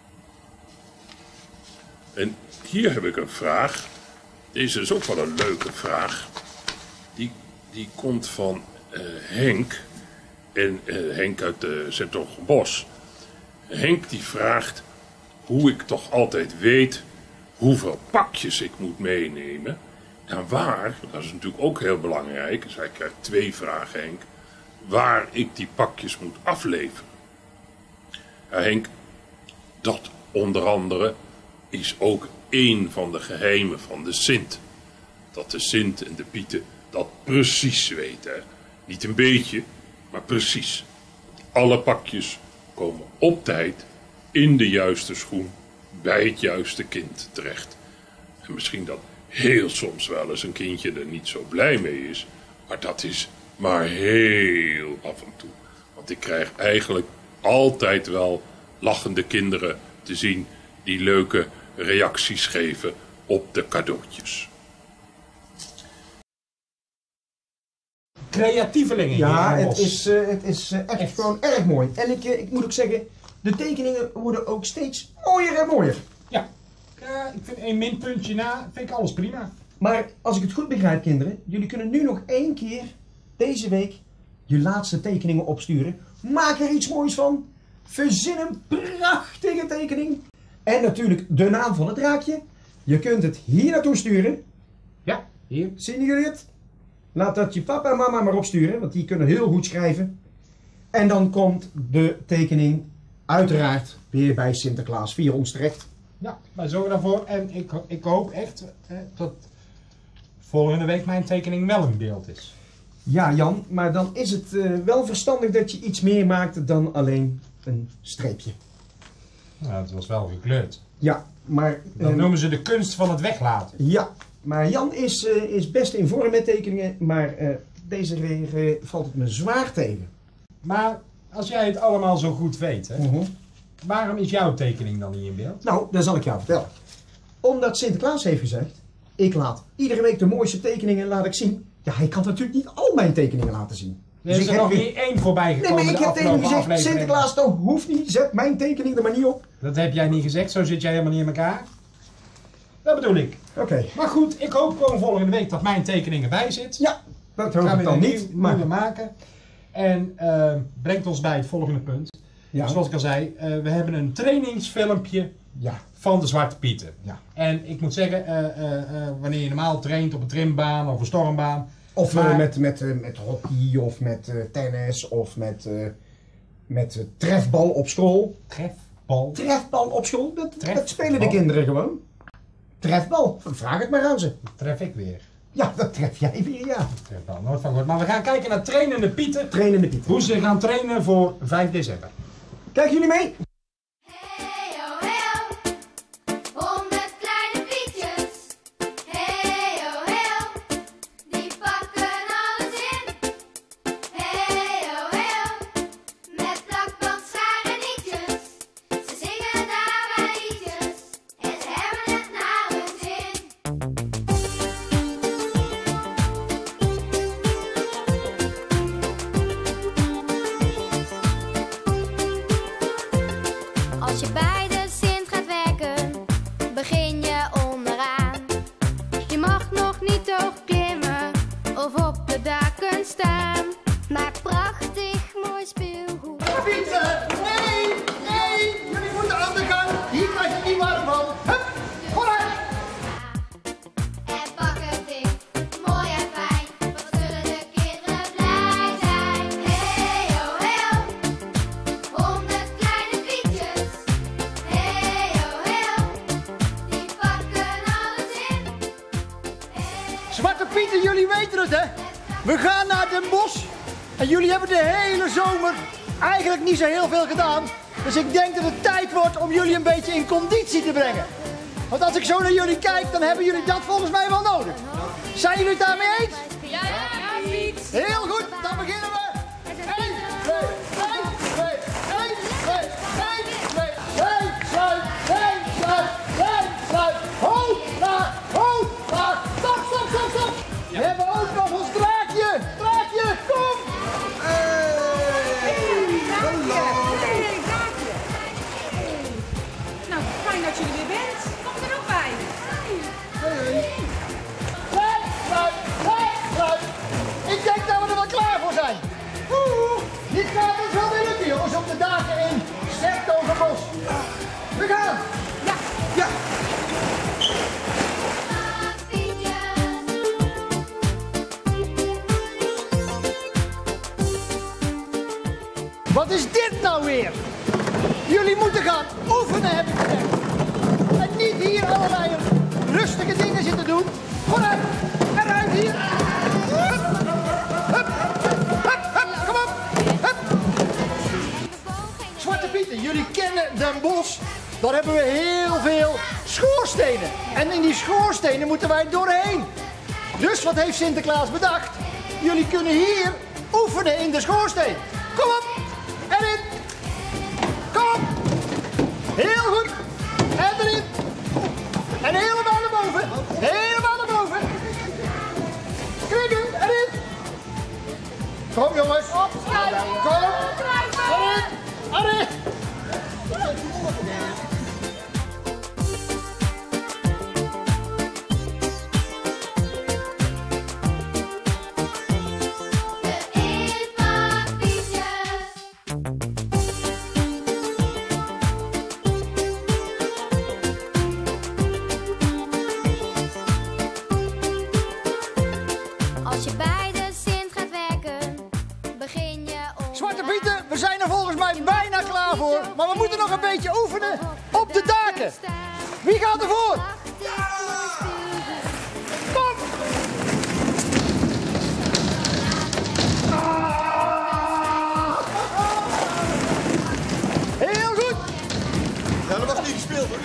En hier heb ik een vraag. Deze is ook wel een leuke vraag. Die, die komt van uh, Henk. En uh, Henk uit de uh, Zertogenbosch. Henk die vraagt hoe ik toch altijd weet hoeveel pakjes ik moet meenemen. En waar, dat is natuurlijk ook heel belangrijk. Dus hij krijgt twee vragen, Henk. Waar ik die pakjes moet afleveren. Ja, Henk, dat onder andere is ook één van de geheimen van de Sint. Dat de Sint en de Pieten dat precies weten. Hè? Niet een beetje, maar precies. Alle pakjes komen op tijd in de juiste schoen bij het juiste kind terecht. En misschien dat heel soms wel eens een kindje er niet zo blij mee is, maar dat is maar heel af en toe. Want ik krijg eigenlijk altijd wel lachende kinderen te zien die leuke reacties geven op de cadeautjes. creatievelingen Ja, hier in het Bos. is, uh, het is uh, echt, echt gewoon erg mooi. En ik, uh, ik moet ook zeggen, de tekeningen worden ook steeds mooier en mooier. Ja, uh, ik vind één minpuntje na, vind ik alles prima. Maar als ik het goed begrijp, kinderen, jullie kunnen nu nog één keer deze week je laatste tekeningen opsturen. Maak er iets moois van. Verzin een prachtige tekening. En natuurlijk de naam van het draakje. Je kunt het hier naartoe sturen. Ja, hier. Zien jullie het? Laat dat je papa en mama maar opsturen, want die kunnen heel goed schrijven. En dan komt de tekening uiteraard weer bij Sinterklaas via ons terecht. Ja, wij zorgen daarvoor. En ik, ik hoop echt eh, dat volgende week mijn tekening wel in beeld is. Ja, Jan, maar dan is het uh, wel verstandig dat je iets meer maakt dan alleen een streepje. Nou, het was wel gekleurd. Ja, maar... Dat uh, noemen ze de kunst van het weglaten. Ja, maar Jan is, uh, is best in vorm met tekeningen, maar uh, deze keer uh, valt het me zwaar tegen. Maar als jij het allemaal zo goed weet, hè, uh-huh. waarom is jouw tekening dan niet in beeld? Nou, dat zal ik jou vertellen. Omdat Sinterklaas heeft gezegd, ik laat iedere week de mooiste tekeningen laat ik zien. Ja, hij kan natuurlijk niet al mijn tekeningen laten zien. Er is dus er nog niet één voorbij gekomen. Nee, maar ik de heb tegen hem gezegd, aflevering. Sinterklaas, dat hoeft niet, zet mijn tekening er maar niet op. Dat heb jij niet gezegd, zo zit jij helemaal niet in elkaar. Dat bedoel ik. Oké. Okay. Maar goed, ik hoop gewoon volgende week dat mijn tekening erbij zit. Ja, dat hoop ik dan niet. Maar we maken. En uh, brengt ons bij het volgende punt. Ja. Zoals ik al zei, uh, we hebben een trainingsfilmpje ja. van de Zwarte Pieten. Ja. En ik moet zeggen, uh, uh, uh, wanneer je normaal traint op een trimbaan of een stormbaan. Of maar, uh, met, met, uh, met hockey of met uh, tennis of met, uh, met uh, trefbal op school. Trefbal? Trefbal op school, dat, Trefbal. dat spelen de kinderen gewoon. Trefbal, vraag het maar aan ze. Dat tref ik weer. Ja, dat tref jij weer, ja. Trefbal, nooit van gehoord. Maar we gaan kijken naar trainende Pieten. Trainende Pieten. Hoe ze gaan trainen voor vijf december. Kijken jullie mee? Als je bij de Sint gaat werken, begin je onderaan. Je mag nog niet hoog klimmen of op de daken staan. Maar prachtig mooi speelgoed. Fietsen! Nee! Nee! Jullie moeten aan de gang! Hier krijg je niet warm van! Hup! Vooruit! En pak het ding, mooi en fijn. Wat zullen de kinderen blij zijn? Hey ho ho, honderd kleine pietjes. Hey ho ho, die pakken alles in. Zwarte Pieten, jullie weten het hè? We gaan naar Den Bosch. En jullie hebben de hele zomer eigenlijk niet zo heel veel gedaan. Dus ik denk dat het tijd wordt om jullie een beetje in conditie te brengen. Want als ik zo naar jullie kijk, dan hebben jullie dat volgens mij wel nodig. Zijn jullie het daarmee eens? Ja, ja, Piet. Heel goed, dan beginnen we. één, twee, één, twee, één, twee, één, twee, één, sluit, één, sluit, één, sluit. Hoog, laag, hoog, laag. Stop, stop, stop, stop. We hebben ook nog ons draakje. Draakje, kom. Nou, fijn dat jullie weer bent. Kom er ook bij. Sluit, sluit, sluit, sluit. Ik denk dat we er wel klaar voor zijn. Oeh, dit gaat ons wel weer lukken, jongens, op de dagen in Sertogenbos. We gaan. Ja. Ja. Wat is dit nou weer? Jullie moeten gaan oefenen, heb ik gezegd. En niet hier allerlei rustige dingen zitten doen. Vooruit, eruit hier. Hup, hup, hup, hup, kom op. Hup. Zwarte Pieten, jullie kennen Den Bosch. Daar hebben we heel veel schoorstenen. En in die schoorstenen moeten wij doorheen. Dus wat heeft Sinterklaas bedacht? Jullie kunnen hier oefenen in de schoorsteen. Kom op. Erin. Kom op. Heel goed. En erin. En helemaal naar boven. Helemaal naar boven. Krikken. Erin. Als je bij de Sint gaat werken, begin je om... Zwarte Pieten, we zijn er volgens mij bijna klaar voor. Maar we moeten nog een beetje oefenen op de daken. Wie gaat ervoor? Kom! Heel goed! Ja, dat was niet gespeeld hoor.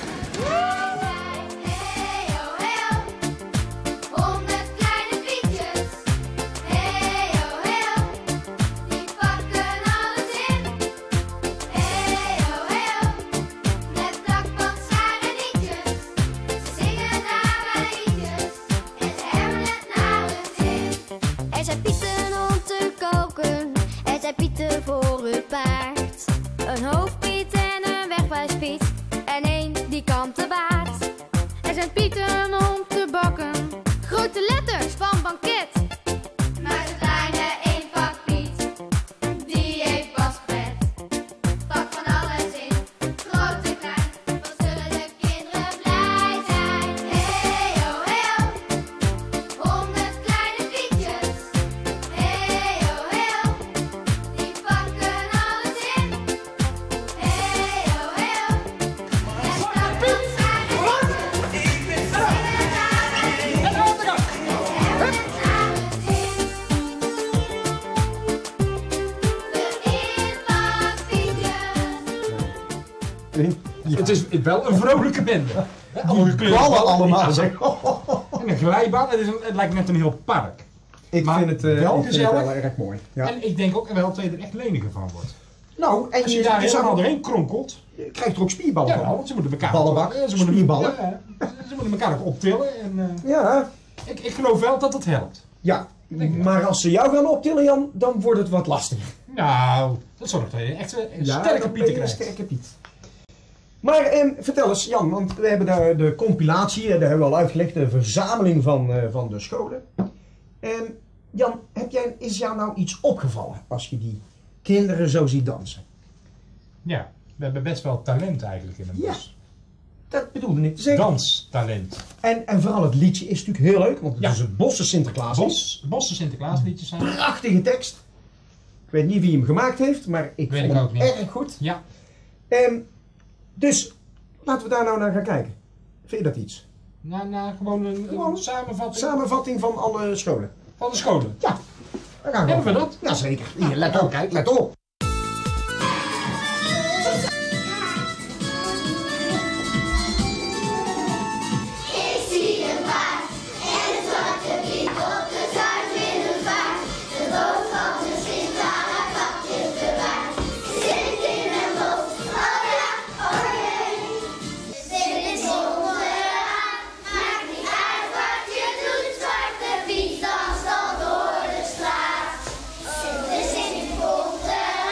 Honderd kleine pietjes, hey oh hey oh, die pakken alles in. Hey oh hey oh, met plakband, schaar en nietjes. Ze zingen daarbij liedjes en ze hebben het naar hun zin. Er zijn pieten om te koken, er zijn pieten voor het paard. Een hoofdpiet en een wegwijspiet en één die kampt de baard. Er zijn pieten om te bakken, grote letters van banket. Maar de kleine eenpakpiet, die heeft pas pret. Pak van alles in, groot en klein, wat zullen de kinderen blij zijn. Hey oh hey oh, honderd kleine pietjes. Hey oh hey oh, die pakken alles in. Hey oh hey oh, met plakband, schaar en nietjes. Het is wel een vrolijke bende. Die ballen allemaal, zeg. En een glijbaan, het, is een, het lijkt net een heel park. Ik maar vind het, uh, wel ik vind gezellig. het wel erg mooi. Ja. En ik denk ook wel dat je er echt leniger van wordt. Nou, en als je, je, daar je helemaal zou- doorheen kronkelt. Je krijgt er ook spierballen Ja, van. want ze moeten elkaar Ballenbak, op- ze moeten, spierballen. ja, ze moeten elkaar ook optillen. En, uh, Ja. ik, ik geloof wel dat het helpt. Ja, maar als ze jou gaan optillen, Jan, dan wordt het wat lastiger. Nou, dat zorgt dat je echt een Ja, sterke dan ben pieten je een krijgt. sterke Piet. Maar eh, vertel eens, Jan, want we hebben daar de compilatie, eh, daar hebben we al uitgelegd, de verzameling van, eh, van de scholen. En Jan, heb jij, is jou nou iets opgevallen als je die kinderen zo ziet dansen? Ja, we hebben best wel talent eigenlijk in een Ja. bos. Dat bedoelde ik te zeggen. Danstalent. En, en vooral het liedje is natuurlijk heel leuk, want het Ja. is het Bosse Sinterklaas. Bos, Bosse Sinterklaasliedjes zijn. Prachtige tekst. Ik weet niet wie hem gemaakt heeft, maar ik Weet vond ik hem ook niet. erg goed. Ja. Ehm, dus laten we daar nou naar gaan kijken. Vind je dat iets? Nou, nou gewoon een, Gewoon een samenvatting Samenvatting van alle scholen. van de scholen. Ja, daar gaan we. Hebben we dat? Jazeker. Hier, let op, kijk, let op. Ik zie een paard en een zwarte piet op de Zuidwind vaart. De boodschap de Sint aan haar kapjes bewaart. Zit in een bos, oh ja, oh jee. Zit is onderaan, maakt niet uit wat je doet. Zwarte piet danst al door de straat. Sint is in bonte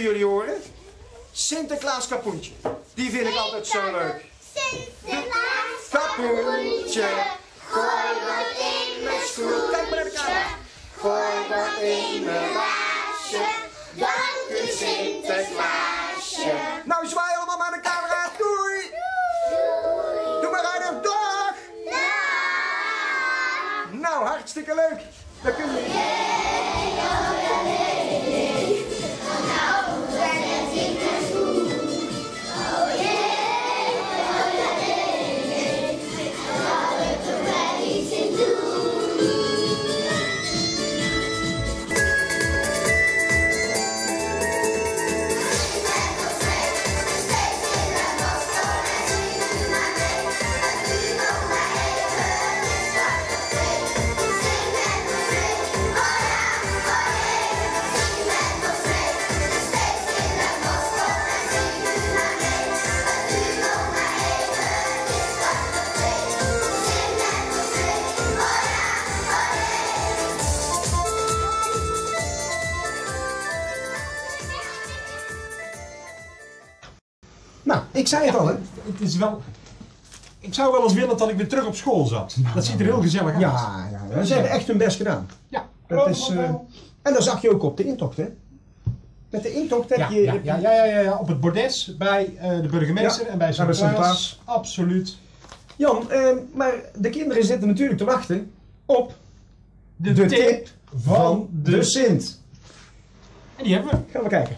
voor jullie horen. Sinterklaas kapoentje. Die vind ik altijd zo leuk. Sinterklaas Kapoentje, gooi wat in mijn schoen. Kijk maar naar de camera. Gooi wat in mijn baasje. Dank u Sinterklaasje. Nou, zwaai allemaal maar de camera. Doei. Doei. Doe maar aardig. Dag. Nou, hartstikke leuk. Dan kun je... Nou, ik zei het al, hè. Het is wel... Ik zou wel eens willen dat ik weer terug op school zat. Dat ziet er heel gezellig uit. Ja, ja, ja. Ze hebben echt hun best gedaan. Ja. Dat is, uh, en dat zag je ook op de intocht, hè? Met de intocht heb ja, je... Ja, ja, ja, ja, ja, op het bordes bij uh, de burgemeester ja, en bij Sinterklaas. Sinterklaas. Absoluut. Jan, uh, maar de kinderen zitten natuurlijk te wachten op de, de tip, tip van de, de Sint. En die hebben we. Gaan we kijken.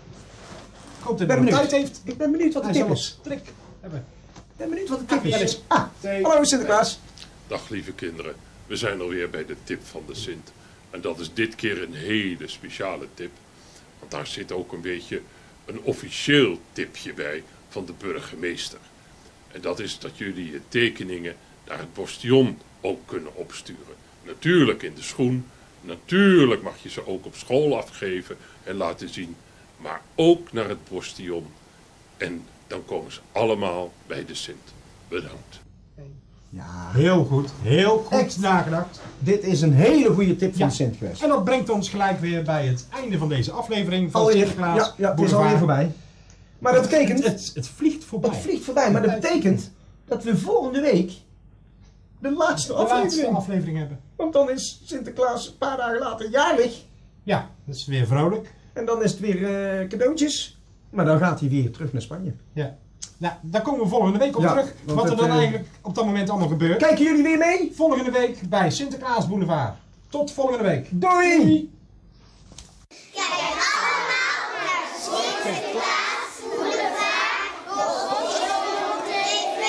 Ik hoop dat hij nog tijd heeft. Ik ben benieuwd wat de hij tip zal is. Trik hebben. Ik ben benieuwd wat de tip Ah, is. Ah, hallo Sinterklaas. Dag lieve kinderen, we zijn alweer bij de tip van de Sint. En dat is dit keer een hele speciale tip. Want daar zit ook een beetje een officieel tipje bij van de burgemeester. En dat is dat jullie je tekeningen naar het Postillon ook kunnen opsturen. Natuurlijk in de schoen, natuurlijk mag je ze ook op school afgeven en laten zien. Maar ook naar het Postillon. En dan komen ze allemaal bij de Sint. Bedankt. Ja. Heel goed, heel goed Echt nagedacht. Dit is een hele goede tip van Ja. de Sint geweest. En dat brengt ons gelijk weer bij het einde van deze aflevering van Alweer, Sinterklaas. ja, ja, het is Boulevard. alweer voorbij. Maar dat betekent... Het, het, het vliegt voorbij. Het vliegt voorbij, maar dat betekent dat we volgende week de laatste, de aflevering. laatste aflevering hebben. Want dan is Sinterklaas een paar dagen later jarig. Ja, dat is weer vrolijk. En dan is het weer uh, cadeautjes. Maar dan gaat hij weer terug naar Spanje. Ja. Nou, daar komen we volgende week op Ja, terug. want Wat er het, dan uh, eigenlijk op dat moment allemaal gebeurt. Kijken jullie weer mee? Volgende week bij Sinterklaas Boulevard. Tot volgende week. Doei! Doei. Kijk allemaal naar Sinterklaas Boulevard op Postillon T V.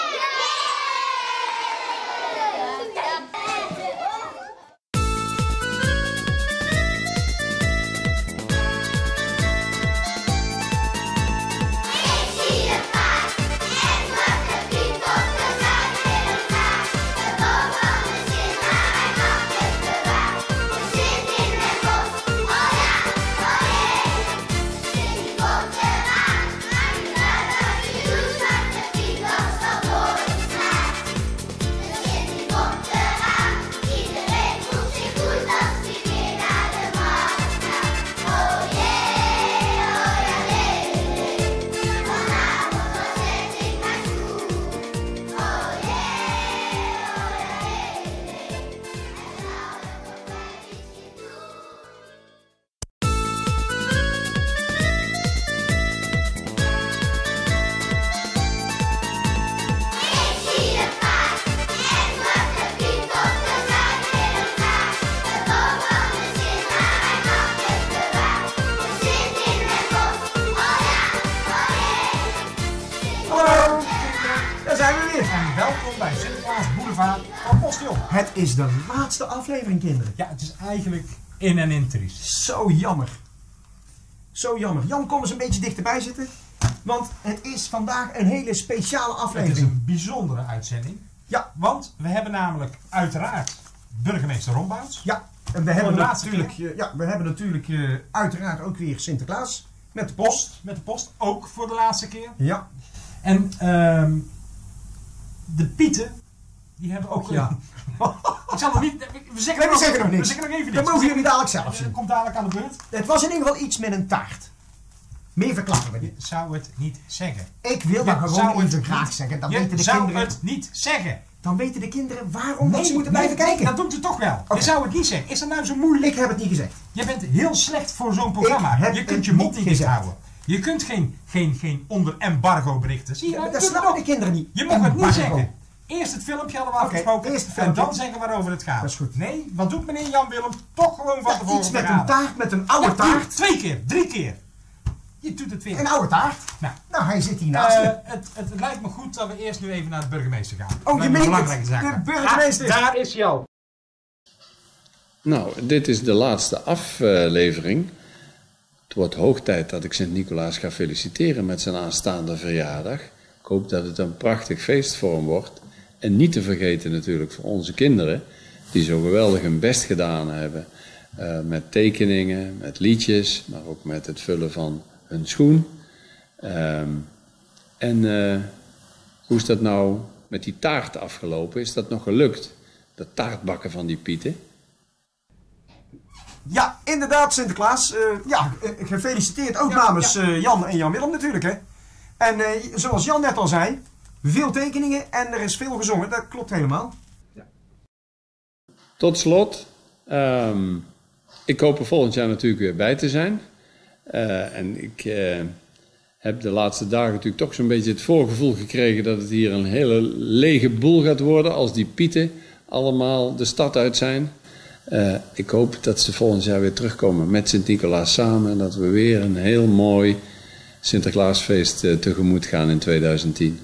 Ik zie een paard en Zwarte Piet op de zuidwereld gaat. De boom van de Sint waar hij kapjes bewaart. De Sint in het bos, oh ja, oh jee. De Sint die komt eraan, maakt niet uit wat je doet. Zwarte Piet loopt al door de straat. De Sint die komt eraan, iedereen voelt zich goed als hij weer naar de markt gaat. Oh jee, oh ja, nee, nee. Vanavond dan zet ik mijn schoen. Oh jee, oh ja, nee, nee. En alles wat mij iets doen. Ik zie een paard en Zwarte Piet op de zuidwereld gaat. De boom van de Sint waar hij kapjes bewaart. De Sint in het bos, oh ja, oh jee. Hallo! Daar zijn we weer. En welkom bij Sinterklaas Boulevard van Postillon. Het is de laatste aflevering, kinderen. Ja, het is eigenlijk in en in triest. Zo jammer. Zo jammer. Jan, kom eens een beetje dichterbij zitten. Want het is vandaag een hele speciale Het is aflevering. een bijzondere uitzending. Ja. Want we hebben namelijk uiteraard burgemeester Rombouts. Ja, en we Voor hebben de laatste natuurlijk, eh, ja, we hebben natuurlijk eh, uiteraard ook weer Sinterklaas. Met de post. Met de post, ook voor de laatste keer. Ja. En ehm de Pieten, die hebben ook... Ja. Ik zal nog niet... We zeggen, Nee, we zeggen nog niks. We zeggen nog even Dat niks. mogen jullie dadelijk zelf Dat zien. komt dadelijk aan de beurt. Het was in ieder geval iets met een taart. Meer verklappen we niet. Je zou het niet zeggen. Ik wil Je dat gewoon zou even het graag niet- zeggen. Dan je weten de zou kinderen... het niet zeggen. Dan weten de kinderen waarom dat Nee, ze moeten nee, blijven kijken. Dat doet het toch wel. Oké. Je zou het niet zeggen. Is dat nou zo moeilijk? Ik heb het niet gezegd. Je bent heel slecht voor zo'n programma. Ik heb Je kunt het je mond niet niet dicht gezegd. houden. Je kunt geen, geen, geen onder embargo berichten. Zie je, Ja, maar dat dat doet het snappen ook. de kinderen niet. Je mag het niet Embargo. zeggen. Eerst het filmpje hadden we Oké, afgesproken. eerst het en filmpje. dan zeggen waarover het gaat. Dat is goed. Nee, wat doet meneer Jan Willem? Toch gewoon van Ja, tevoren iets met een verhalen. taart, met een oude Ja, taart. Twee keer, drie keer. Je doet het weer. Een oude taart. Nou, Nou, hij zit hier naast Eh, me. het, het lijkt me goed dat we eerst nu even naar de burgemeester gaan. Oh, je Lijkt me meent een het. belangrijke zaak. De burgemeester. Ah, daar is hij al. Nou, dit is de laatste aflevering. Het wordt hoog tijd dat ik Sint-Nicolaas ga feliciteren met zijn aanstaande verjaardag. Ik hoop dat het een prachtig feest voor hem wordt. En niet te vergeten natuurlijk voor onze kinderen, die zo geweldig hun best gedaan hebben. Uh, met tekeningen, met liedjes, maar ook met het vullen van hun schoen. Um, en uh, hoe is dat nou met die taart afgelopen? Is dat nog gelukt? Dat taartbakken van die Pieten? Ja, inderdaad, Sinterklaas. Uh, ja, uh, gefeliciteerd ook ja, namens ja. Uh, Jan en Jan Willem natuurlijk, hè. En uh, zoals Jan net al zei, veel tekeningen en er is veel gezongen. Dat klopt helemaal. Ja. Tot slot, um, ik hoop er volgend jaar natuurlijk weer bij te zijn. Uh, en ik uh, heb de laatste dagen natuurlijk toch zo'n beetje het voorgevoel gekregen dat het hier een hele lege boel gaat worden als die Pieten allemaal de stad uit zijn. Uh, ik hoop dat ze volgend jaar weer terugkomen met Sint-Nicolaas samen en dat we weer een heel mooi Sinterklaasfeest uh, tegemoet gaan in tweeduizend tien.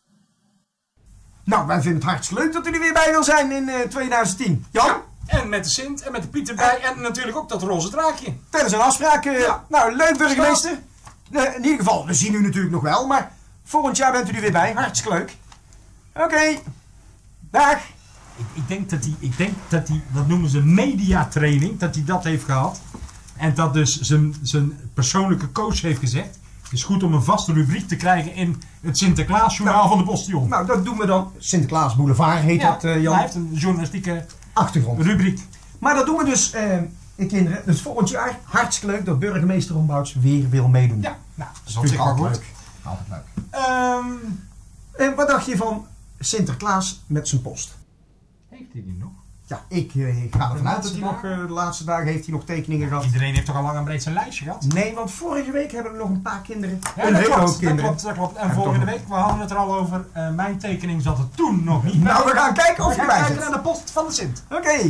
Nou, wij vinden het hartstikke leuk dat u er weer bij wil zijn in uh, tweeduizend tien. Jan? Ja, en met de Sint en met de Piet erbij en natuurlijk ook dat roze draakje. Tijdens een afspraak. Uh, ja. Nou, leuk burgemeester. Uh, in ieder geval, we zien u natuurlijk nog wel, maar volgend jaar bent u er weer bij. Hartstikke leuk. Oké. Okay. Dag. Ik, ik denk dat hij, ik denk dat hij, dat noemen ze mediatraining, dat hij dat heeft gehad. En dat dus zijn, zijn persoonlijke coach heeft gezegd. Het is goed om een vaste rubriek te krijgen in het Sinterklaasjournaal nou, van de Postillon. Nou, dat doen we dan. Sinterklaas Boulevard heet ja, dat, uh, Jan. Hij heeft een journalistieke achtergrond. Rubriek. Maar dat doen we dus, uh, kinderen. Dus volgend jaar hartstikke leuk dat burgemeester Rombouts weer wil meedoen. Ja, nou, dat is op zich wel goed. Leuk. Altijd leuk. Um, en wat dacht je van Sinterklaas met zijn post? Heeft hij die nog? Ja, ik, uh, ik ga ervan uit dat hij nog, uh, de laatste dagen heeft hij nog tekeningen gehad. Iedereen heeft toch al lang en breed zijn lijstje gehad? Nee, want vorige week hebben we nog een paar kinderen. Ja, een dat, hele klopt, hoop kinderen. dat klopt, dat klopt. En volgende week, we hadden het er al over, uh, mijn tekening zat er toen nog niet bij. Nou, we gaan kijken of we je gaan bij kijken zit. naar de post van de Sint. Oké. Okay.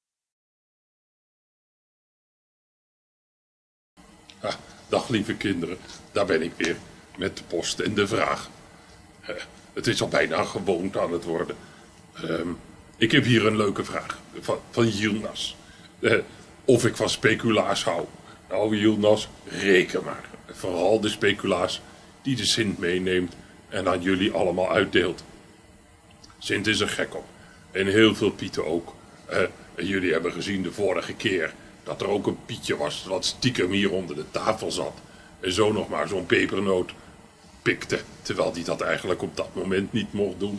Ah, dag lieve kinderen, daar ben ik weer met de post en de vraag. Uh, het is al bijna een gewoonte aan het worden. Um, ik heb hier een leuke vraag van, van Yilmaz. Uh, of ik van speculaas hou. Nou Yilmaz, reken maar. Vooral de speculaas die de Sint meeneemt en aan jullie allemaal uitdeelt. Sint is er gek op. En heel veel Pieten ook. Uh, en jullie hebben gezien de vorige keer dat er ook een Pietje was wat stiekem hier onder de tafel zat. En zo nog maar zo'n pepernoot pikte. Terwijl die dat eigenlijk op dat moment niet mocht doen.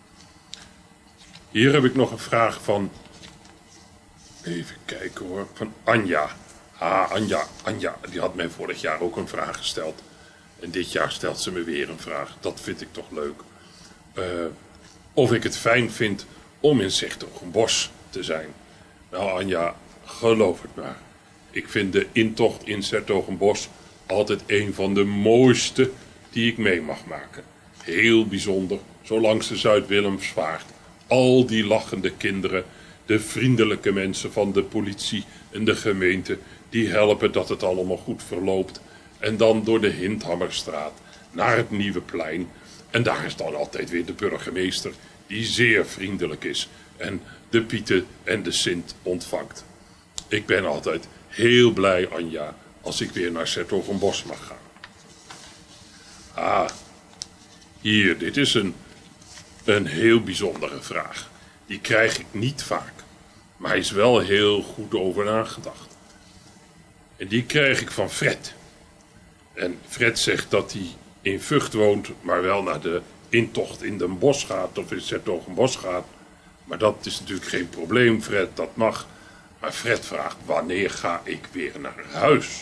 Hier heb ik nog een vraag van... Even kijken hoor. Van Anja. Ah, Anja. Anja. Die had mij vorig jaar ook een vraag gesteld. En dit jaar stelt ze me weer een vraag. Dat vind ik toch leuk. Uh, of ik het fijn vind om in 's-Hertogenbosch te zijn. Nou Anja, geloof het maar. Ik vind de intocht in 's-Hertogenbosch altijd een van de mooiste die ik mee mag maken. Heel bijzonder, zo langs de Zuid-Willemsvaart. Al die lachende kinderen, de vriendelijke mensen van de politie en de gemeente, die helpen dat het allemaal goed verloopt. En dan door de Hindhammerstraat naar het Nieuwe Plein. En daar is dan altijd weer de burgemeester, die zeer vriendelijk is en de Pieten en de Sint ontvangt. Ik ben altijd heel blij, Anja, als ik weer naar 's-Hertogenbosch mag gaan. Ah, hier, dit is een, een heel bijzondere vraag. Die krijg ik niet vaak, maar hij is wel heel goed over nagedacht. En die krijg ik van Fred. En Fred zegt dat hij in Vught woont, maar wel naar de intocht in Den Bosch gaat of in 's-Hertogenbosch gaat. Maar dat is natuurlijk geen probleem, Fred, dat mag. Maar Fred vraagt, wanneer ga ik weer naar huis?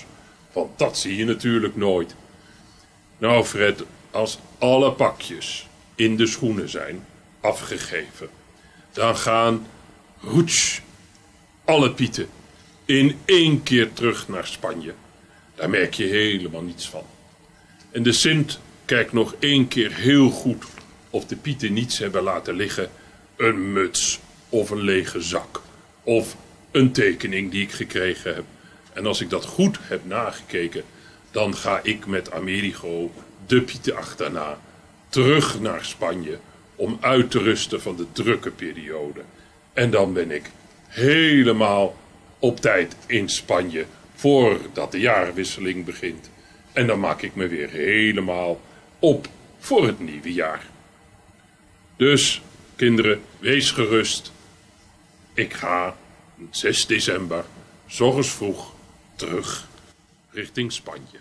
Want dat zie je natuurlijk nooit. Nou Fred, als alle pakjes in de schoenen zijn afgegeven, dan gaan, roets, alle Pieten in één keer terug naar Spanje. Daar merk je helemaal niets van. En de Sint kijkt nog één keer heel goed of de Pieten niets hebben laten liggen. Een muts of een lege zak of een tekening die ik gekregen heb. En als ik dat goed heb nagekeken, dan ga ik met Amerigo de Pieten achterna terug naar Spanje om uit te rusten van de drukke periode. En dan ben ik helemaal op tijd in Spanje voordat de jaarwisseling begint. En dan maak ik me weer helemaal op voor het nieuwe jaar. Dus, kinderen, wees gerust. Ik ga zes december, 's ochtends vroeg, terug richting Spanje.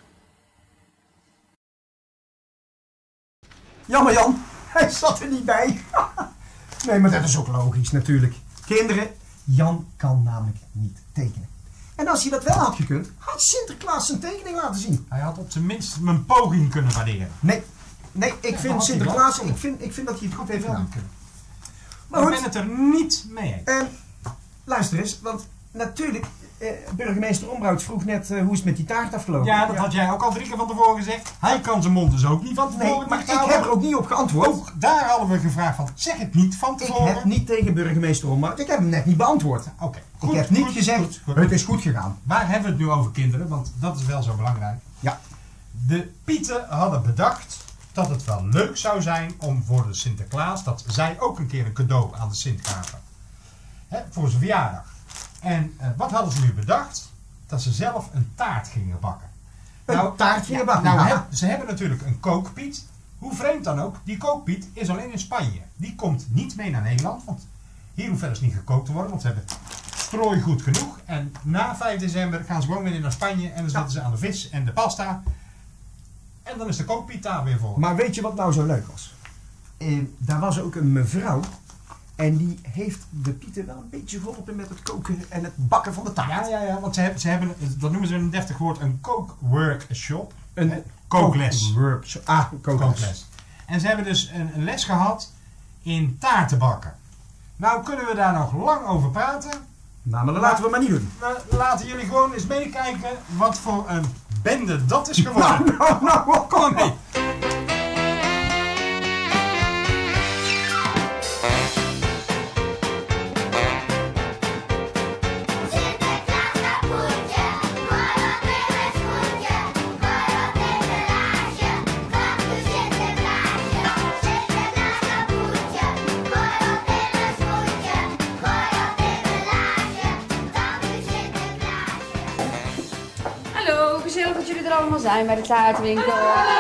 Jammer Jan, hij zat er niet bij. Nee, maar dat is ook logisch natuurlijk. Kinderen, Jan kan namelijk niet tekenen. En als hij dat wel had gekund, had Sinterklaas zijn tekening laten zien. Hij had op zijn minst mijn poging kunnen waarderen. Nee, nee, ik Ja, vind had hij Sinterklaas, wel. ik vind, ik vind dat hij het goed heeft Wel gedaan. kunnen. Maar Ik goed, ben het er niet mee eens. En luister eens, want natuurlijk, eh, burgemeester Ombrouts vroeg net eh, hoe is het met die taart afgelopen. Ja, dat had jij ook al drie keer van tevoren gezegd. Hij kan zijn mond dus ook niet van tevoren. Nee, maar dicht ik houden. heb er ook niet op geantwoord. Ook daar hadden we gevraagd van, zeg het niet van Ik tevoren. heb niet tegen burgemeester Ombrouts, ik heb hem net niet beantwoord. Oké. Ik heb niet goed, gezegd, goed, goed. het is goed gegaan. Waar hebben we het nu over, kinderen? Want dat is wel zo belangrijk. Ja. De Pieten hadden bedacht dat het wel leuk zou zijn om voor de Sinterklaas, dat zij ook een keer een cadeau aan de Sint gaven. Hè, voor zijn verjaardag. En eh, wat hadden ze nu bedacht? Dat ze zelf een taart gingen bakken. Een taart gingen bakken? Nou, Ja. heb- ze hebben natuurlijk een kookpiet. Hoe vreemd dan ook, die kookpiet is alleen in Spanje. Die komt niet mee naar Nederland, want hier hoeft verder niet gekookt te worden, want ze hebben strooigoed genoeg. En na vijf december gaan ze gewoon weer naar Spanje en dan zitten ze aan de vis en de pasta. En dan is de kookpiet daar weer voor. Maar weet je wat nou zo leuk was? Eh, daar was ook een mevrouw en die heeft de Pieten wel een beetje geholpen met het koken en het bakken van de taart. Ja, ja, ja, want ze hebben, ze hebben, dat noemen ze een deftig woord, een kookworkshop. Een Hè? kookles. Kookworkshop. Ah, kookles. kookles. En ze hebben dus een, een les gehad in taarten bakken. Nou kunnen we daar nog lang over praten. Nou, maar dat laten we maar niet doen. We laten jullie gewoon eens meekijken wat voor een bende dat is geworden. Nou, nou, nou, kom maar mee. Hallo, gezellig dat jullie er allemaal zijn bij de taartwinkel.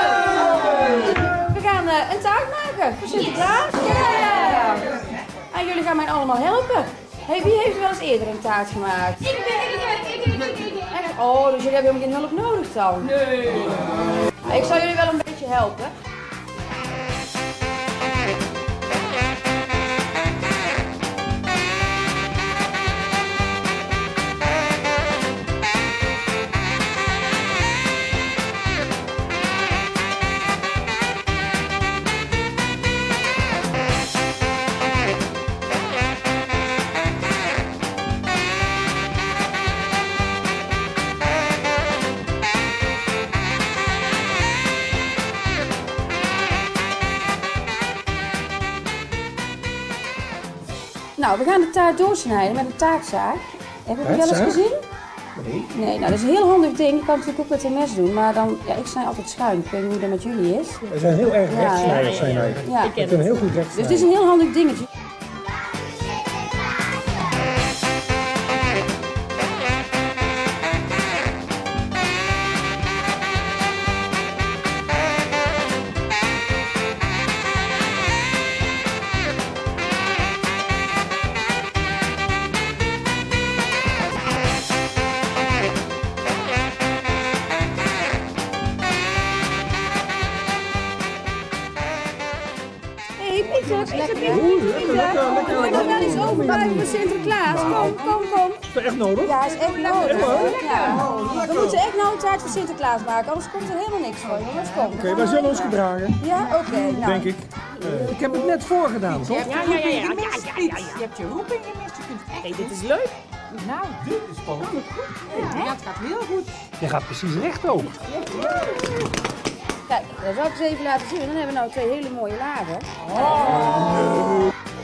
We gaan eh, een taart maken voor Sinterklaas. Ja! En jullie gaan mij allemaal helpen. Hey, wie heeft wel eens eerder een taart gemaakt? Ik ben, ik ben, ik ben, ik ben. Echt? Oh, dus jullie hebben helemaal geen hulp nodig dan? Nee. Ik zal jullie wel een beetje helpen. Nou, we gaan de taart doorsnijden met een taartzaag. Heb je het wel eens Taartzaag? gezien? Nee. Nee, nou dat is een heel handig ding. Je kan het natuurlijk ook met een mes doen, maar dan, ja, ik snij altijd schuin. Ik weet niet hoe dat met jullie is. We zijn heel erg Ja, rechtsnijders, ja, zijn wij. Ja. We kunnen heel goed Dus rechtsnijden. het is een heel handig dingetje. Hé, hey, eten. Ik heb iets te eten. We moeten wel iets overblijven voor Sinterklaas. Kom, kom, kom. Is dat echt nodig? Ja, is echt nodig. Ja. We moeten echt nou tijd voor Sinterklaas maken, anders komt er helemaal niks voor. Jongens, kom. Oké, okay, wij zullen ons gedragen. Ja, oké. Okay, nou. Denk ik. Uh, ik heb het net voorgedaan, toch? Ja, ja, ja, ja, ja, ja, ja, ja. Je hebt je roeping gemist. Je kunt echt. Hey, dit is leuk. Nou, dit is spannend. Ja, dat gaat heel goed. Je gaat precies recht ook. Kijk, dat zal ik eens even laten zien. Dan hebben we nou twee hele mooie lagen. Oh.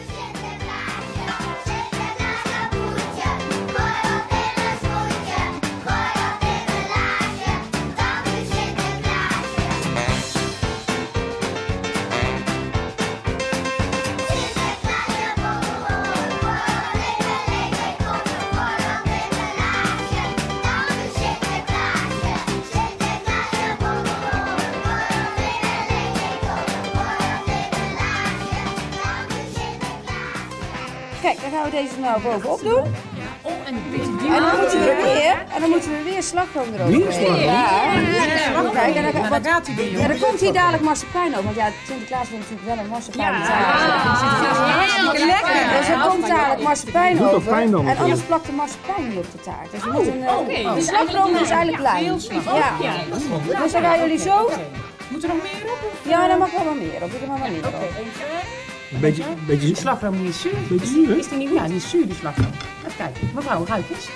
Kijk, dan gaan we deze nou bovenop doen. Oh, en een beetje die. En dan moeten we weer, en dan moeten we weer slagroom erover. Weer slagroom? Ja. Kijk, en dan, dan gaat hij weer. Ja, dan komt hier dadelijk marsepein over. Want ja, Sinterklaas wil natuurlijk wel een marsepein. Ja, heel lekker. Dus er komt dadelijk marsepein Doet ook over. pijn dan. En anders plakt de marsepein niet op de taart. Dus we Oh, moeten een, oké. de slagroom is eigenlijk klein. Ja. Dus dan gaan jullie zo. Moet er nog meer op? Ja, dan mag wel wat meer op. Doe er maar wat meer op. Een beetje, een beetje Die slagroom die is zuur. Beetje zuur, hè? Is die niet goed? Ja, die is zuur, die slagroom. Even kijken. Mevrouw, ruik eens.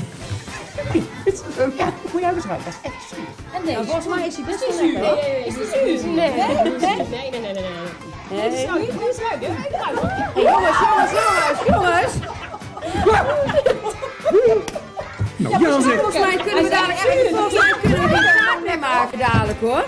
Ja, moet jij eens ruiken. Dat is echt zuur. En deze? Nou, volgens mij is die best wel zuur. lekker. Nee, is die zuur? Nee, nee, nee, nee, nee, nee, nee. Nee. Dit is nou niet eens ruiken. Hey, jongens, jongens, jongens, jongens. Nou, Ja, ja, zeg. volgens mij kunnen we dadelijk volgens mij kunnen we geen taart meer maken dadelijk hoor.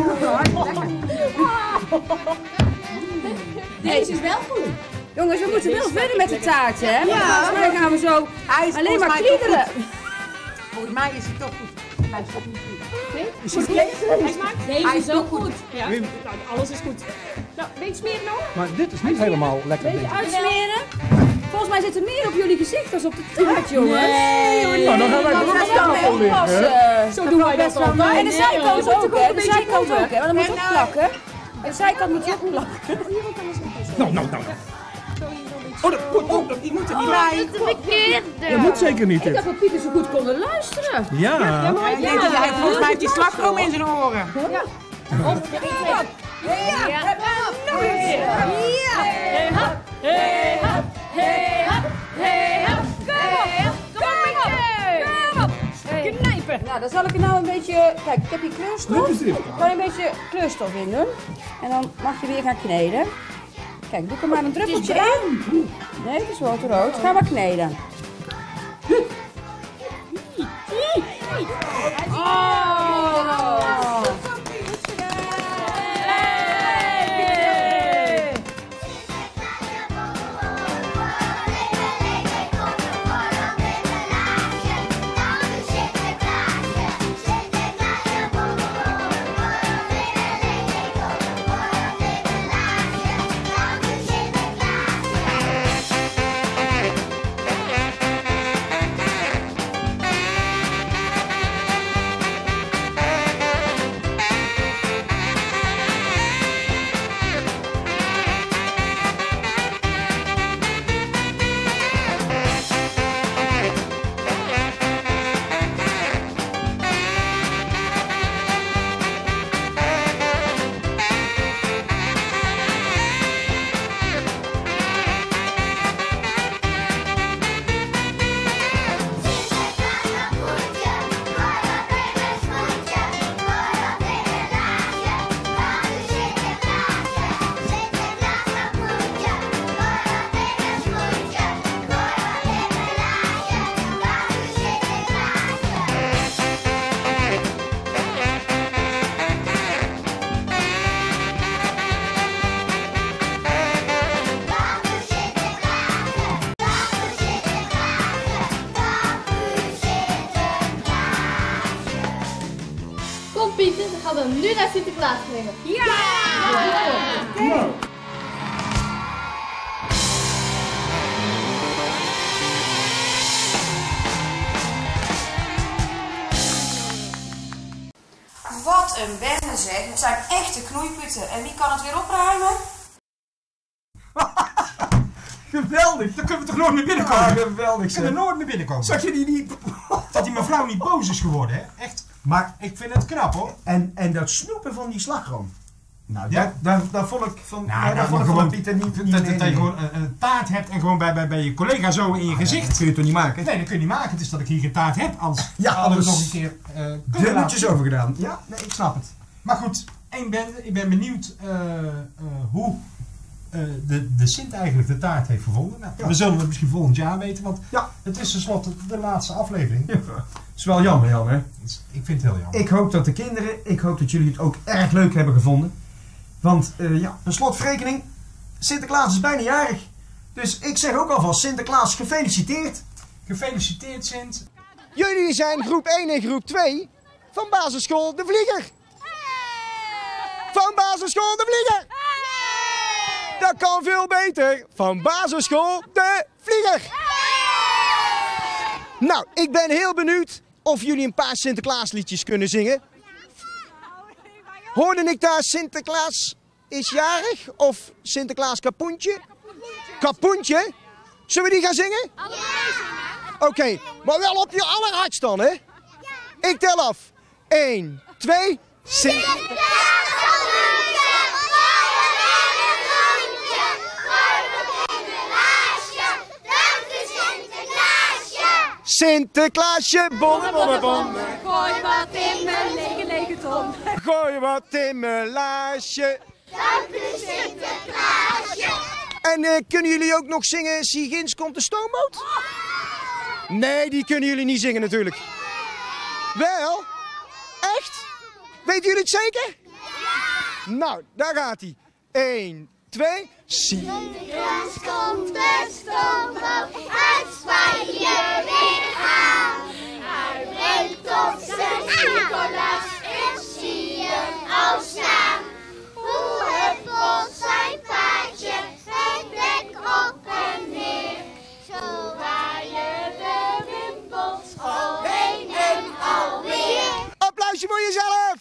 Deze is wel goed. Jongens, we moeten wel verder met de taart, hè? Ja. Volgens mij gaan we zo Hij is alleen maar volgens mij toch kliederen. goed. Volgens mij is hij toch goed. Hij is toch niet goed. Nee? Is Goed, het nee, hij smaakt. Deze Hij is is ook toch goed. goed. Ja, Wim. nou, alles is goed. Nou, weet je smeren nog? Maar dit is niet helemaal lekker, denk Beetje ik. uitsmeren. Volgens mij zit er meer op jullie gezicht dan op de taart, jongens. Nee, hoor, nee. Nou, dan gaan wij Dan toch gaan op we wel tafel mee liggen, hè? oppassen. Zo doen wij dat Best wel altijd. mooi. En de Nee, zijkant joh. ook, hè? De zijkant ook, hè? Want dan moet En ook nou- plakken. En de zijkant moet je ook plakken. Nou, nou, nou. Oh, dat, oh, oh, dat, Die moeten niet bij. dat moet zeker niet, Ik dit. dacht dat Pieter zo goed konden luisteren. Ja. Hij denkt dat hij volgens mij heeft die slagroom in zijn oren. Ja. Ja. Ja. Nog een keer. Ja. Hey, hap, hey, hap, hey, hap, hey, hap. Kom op, kom op. Knijpen. Nou, dan zal ik er nou een beetje... Kijk, ik heb hier kleurstof. Lippenstift. Ik kan een beetje kleurstof in doen. En dan mag je weer gaan kneden. Kijk, doe er maar een druppeltje in. Nee, het is rood rood. Ga maar kneden. Oh! Kom Pieter, dan gaan we nu naar Sinterklaas brengen. Ja! Nou. Wat een bende zeg. Het zijn echte knoeiputten. En wie kan het weer opruimen? Geweldig. Dan kunnen we toch nooit meer binnenkomen? Ja, geweldig. We kunnen nooit meer binnenkomen. Zag je die niet? Dat die mevrouw niet boos is geworden, hè? Echt. Maar ik vind het knap, hoor. En, en dat snoepen van die slagroom. Nou, Ja. daar, daar, daar vond ik van, Nou, ja, daar dat vond ik gewoon, van Pieter niet, niet dat, nee, dat je nee. gewoon een, een taart hebt en gewoon bij, bij, bij je collega zo in je Ah, gezicht. ja, dat kun je toch niet maken? Nee, dat kun je niet maken. Het is dat ik hier geen taart heb. Anders Ja, hadden we anders nog een keer uh, kunnen dubbeltjes laten. over gedaan. Ja, nee, ik snap het. Maar goed, ik ben, ik ben benieuwd uh, uh, hoe uh, de, de Sint eigenlijk de taart heeft gevonden. Nou, Ja. We zullen het misschien volgend jaar weten, want ja. het is tenslotte de laatste aflevering. Ja. Het is wel jammer, Jan, hè? Ik vind het heel jammer. Ik hoop dat de kinderen, ik hoop dat jullie het ook erg leuk hebben gevonden. Want uh, ja, per slotverrekening, Sinterklaas is bijna jarig. Dus ik zeg ook alvast, Sinterklaas, gefeliciteerd. Gefeliciteerd, Sint. Jullie zijn groep één en groep twee van basisschool De Vlieger. Van basisschool De Vlieger. Dat kan veel beter. Van basisschool De Vlieger. Nou, ik ben heel benieuwd of jullie een paar Sinterklaasliedjes kunnen zingen. Hoorde ik daar Sinterklaas is jarig of Sinterklaas kapoentje? Kapoentje? Zullen we die gaan zingen? Oké, okay, maar wel op je allerhardst dan, hè? Ik tel af. één, twee, Sinterklaas. Sinterklaasje, bonne, bonne, bonne. Gooi wat in mijn lege, lege ton. Gooi wat in mijn laarsje. Dank u Sinterklaasje. En uh, kunnen jullie ook nog zingen, zie ginds komt de stoomboot? Nee, die kunnen jullie niet zingen natuurlijk. Wel? Echt? Weten jullie het zeker? Ja. Nou, daar gaat hij. één, twee, Sinterklaas komt de stoomboot uit Spanje weer aan. Hij brengt ons een Sinterklaas en zie je al staan. Hoe het bos zijn paardje, het dek op en neer. Zo waaien de wimpels alheen en alweer. Applausje voor jezelf!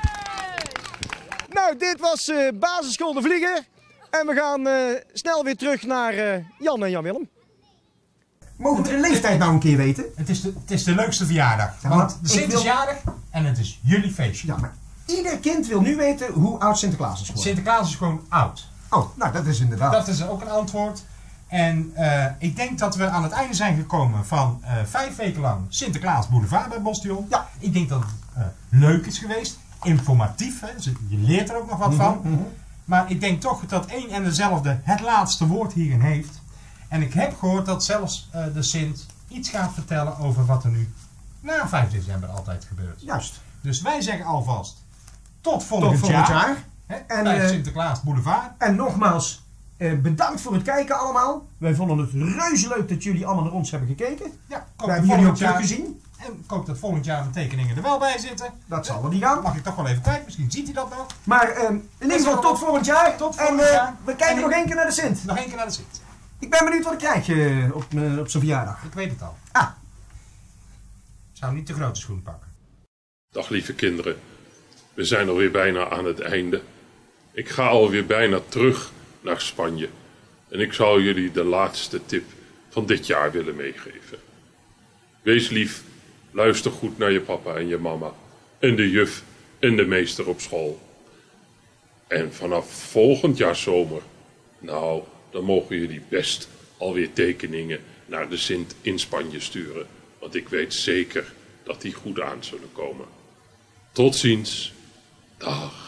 Nou, dit was uh, basisschool De Vlieger. En we gaan uh, snel weer terug naar uh, Jan en Jan-Willem. Mogen we de leeftijd nou een keer weten? Het is de, het is de leukste verjaardag. Ja, want de ik Sint wil- is jarig en het is jullie feestje. Ja, maar ieder kind wil nu weten hoe oud Sinterklaas is geworden. Sinterklaas is gewoon oud. Oh, nou dat is inderdaad. Dat is ook een antwoord. En uh, ik denk dat we aan het einde zijn gekomen van uh, vijf weken lang Sinterklaas Boulevard bij Bostion. Ja. Ik denk dat het uh, leuk is geweest. Informatief. Hè? Dus je leert er ook nog wat Mhm, van. mhm. Maar ik denk toch dat één en dezelfde het laatste woord hierin heeft. En ik heb gehoord dat zelfs uh, de Sint iets gaat vertellen over wat er nu na vijf december altijd gebeurt. Juist. Dus wij zeggen alvast tot volgend, Tot volgend jaar. jaar. Hè, En, bij eh, Sinterklaas Boulevard. En nogmaals, eh, bedankt voor het kijken allemaal. Wij vonden het reuze leuk dat jullie allemaal naar ons hebben gekeken. Ja, ik hoop We dat hebben jullie ook volgend jaar- teruggezien. En ik hoop dat volgend jaar mijn tekeningen er wel bij zitten. Dat zal wel niet gaan. Mag ik toch wel even kijken, misschien ziet hij dat nog. Maar eh, in ieder geval tot volgend jaar. Tot en volgend eh, jaar. we kijken En nog ik- één keer naar de Sint. Nog één keer naar de Sint. Ik ben benieuwd wat ik krijg eh, op, eh, op zijn verjaardag. Ik weet het al. Ah. Ik zou niet de grote schoen pakken. Dag lieve kinderen, we zijn alweer bijna aan het einde. Ik ga alweer bijna terug naar Spanje. En ik zou jullie de laatste tip van dit jaar willen meegeven. Wees lief, luister goed naar je papa en je mama. En de juf en de meester op school. En vanaf volgend jaar zomer, nou, dan mogen jullie best alweer tekeningen naar de Sint in Spanje sturen. Want ik weet zeker dat die goed aan zullen komen. Tot ziens. Dag.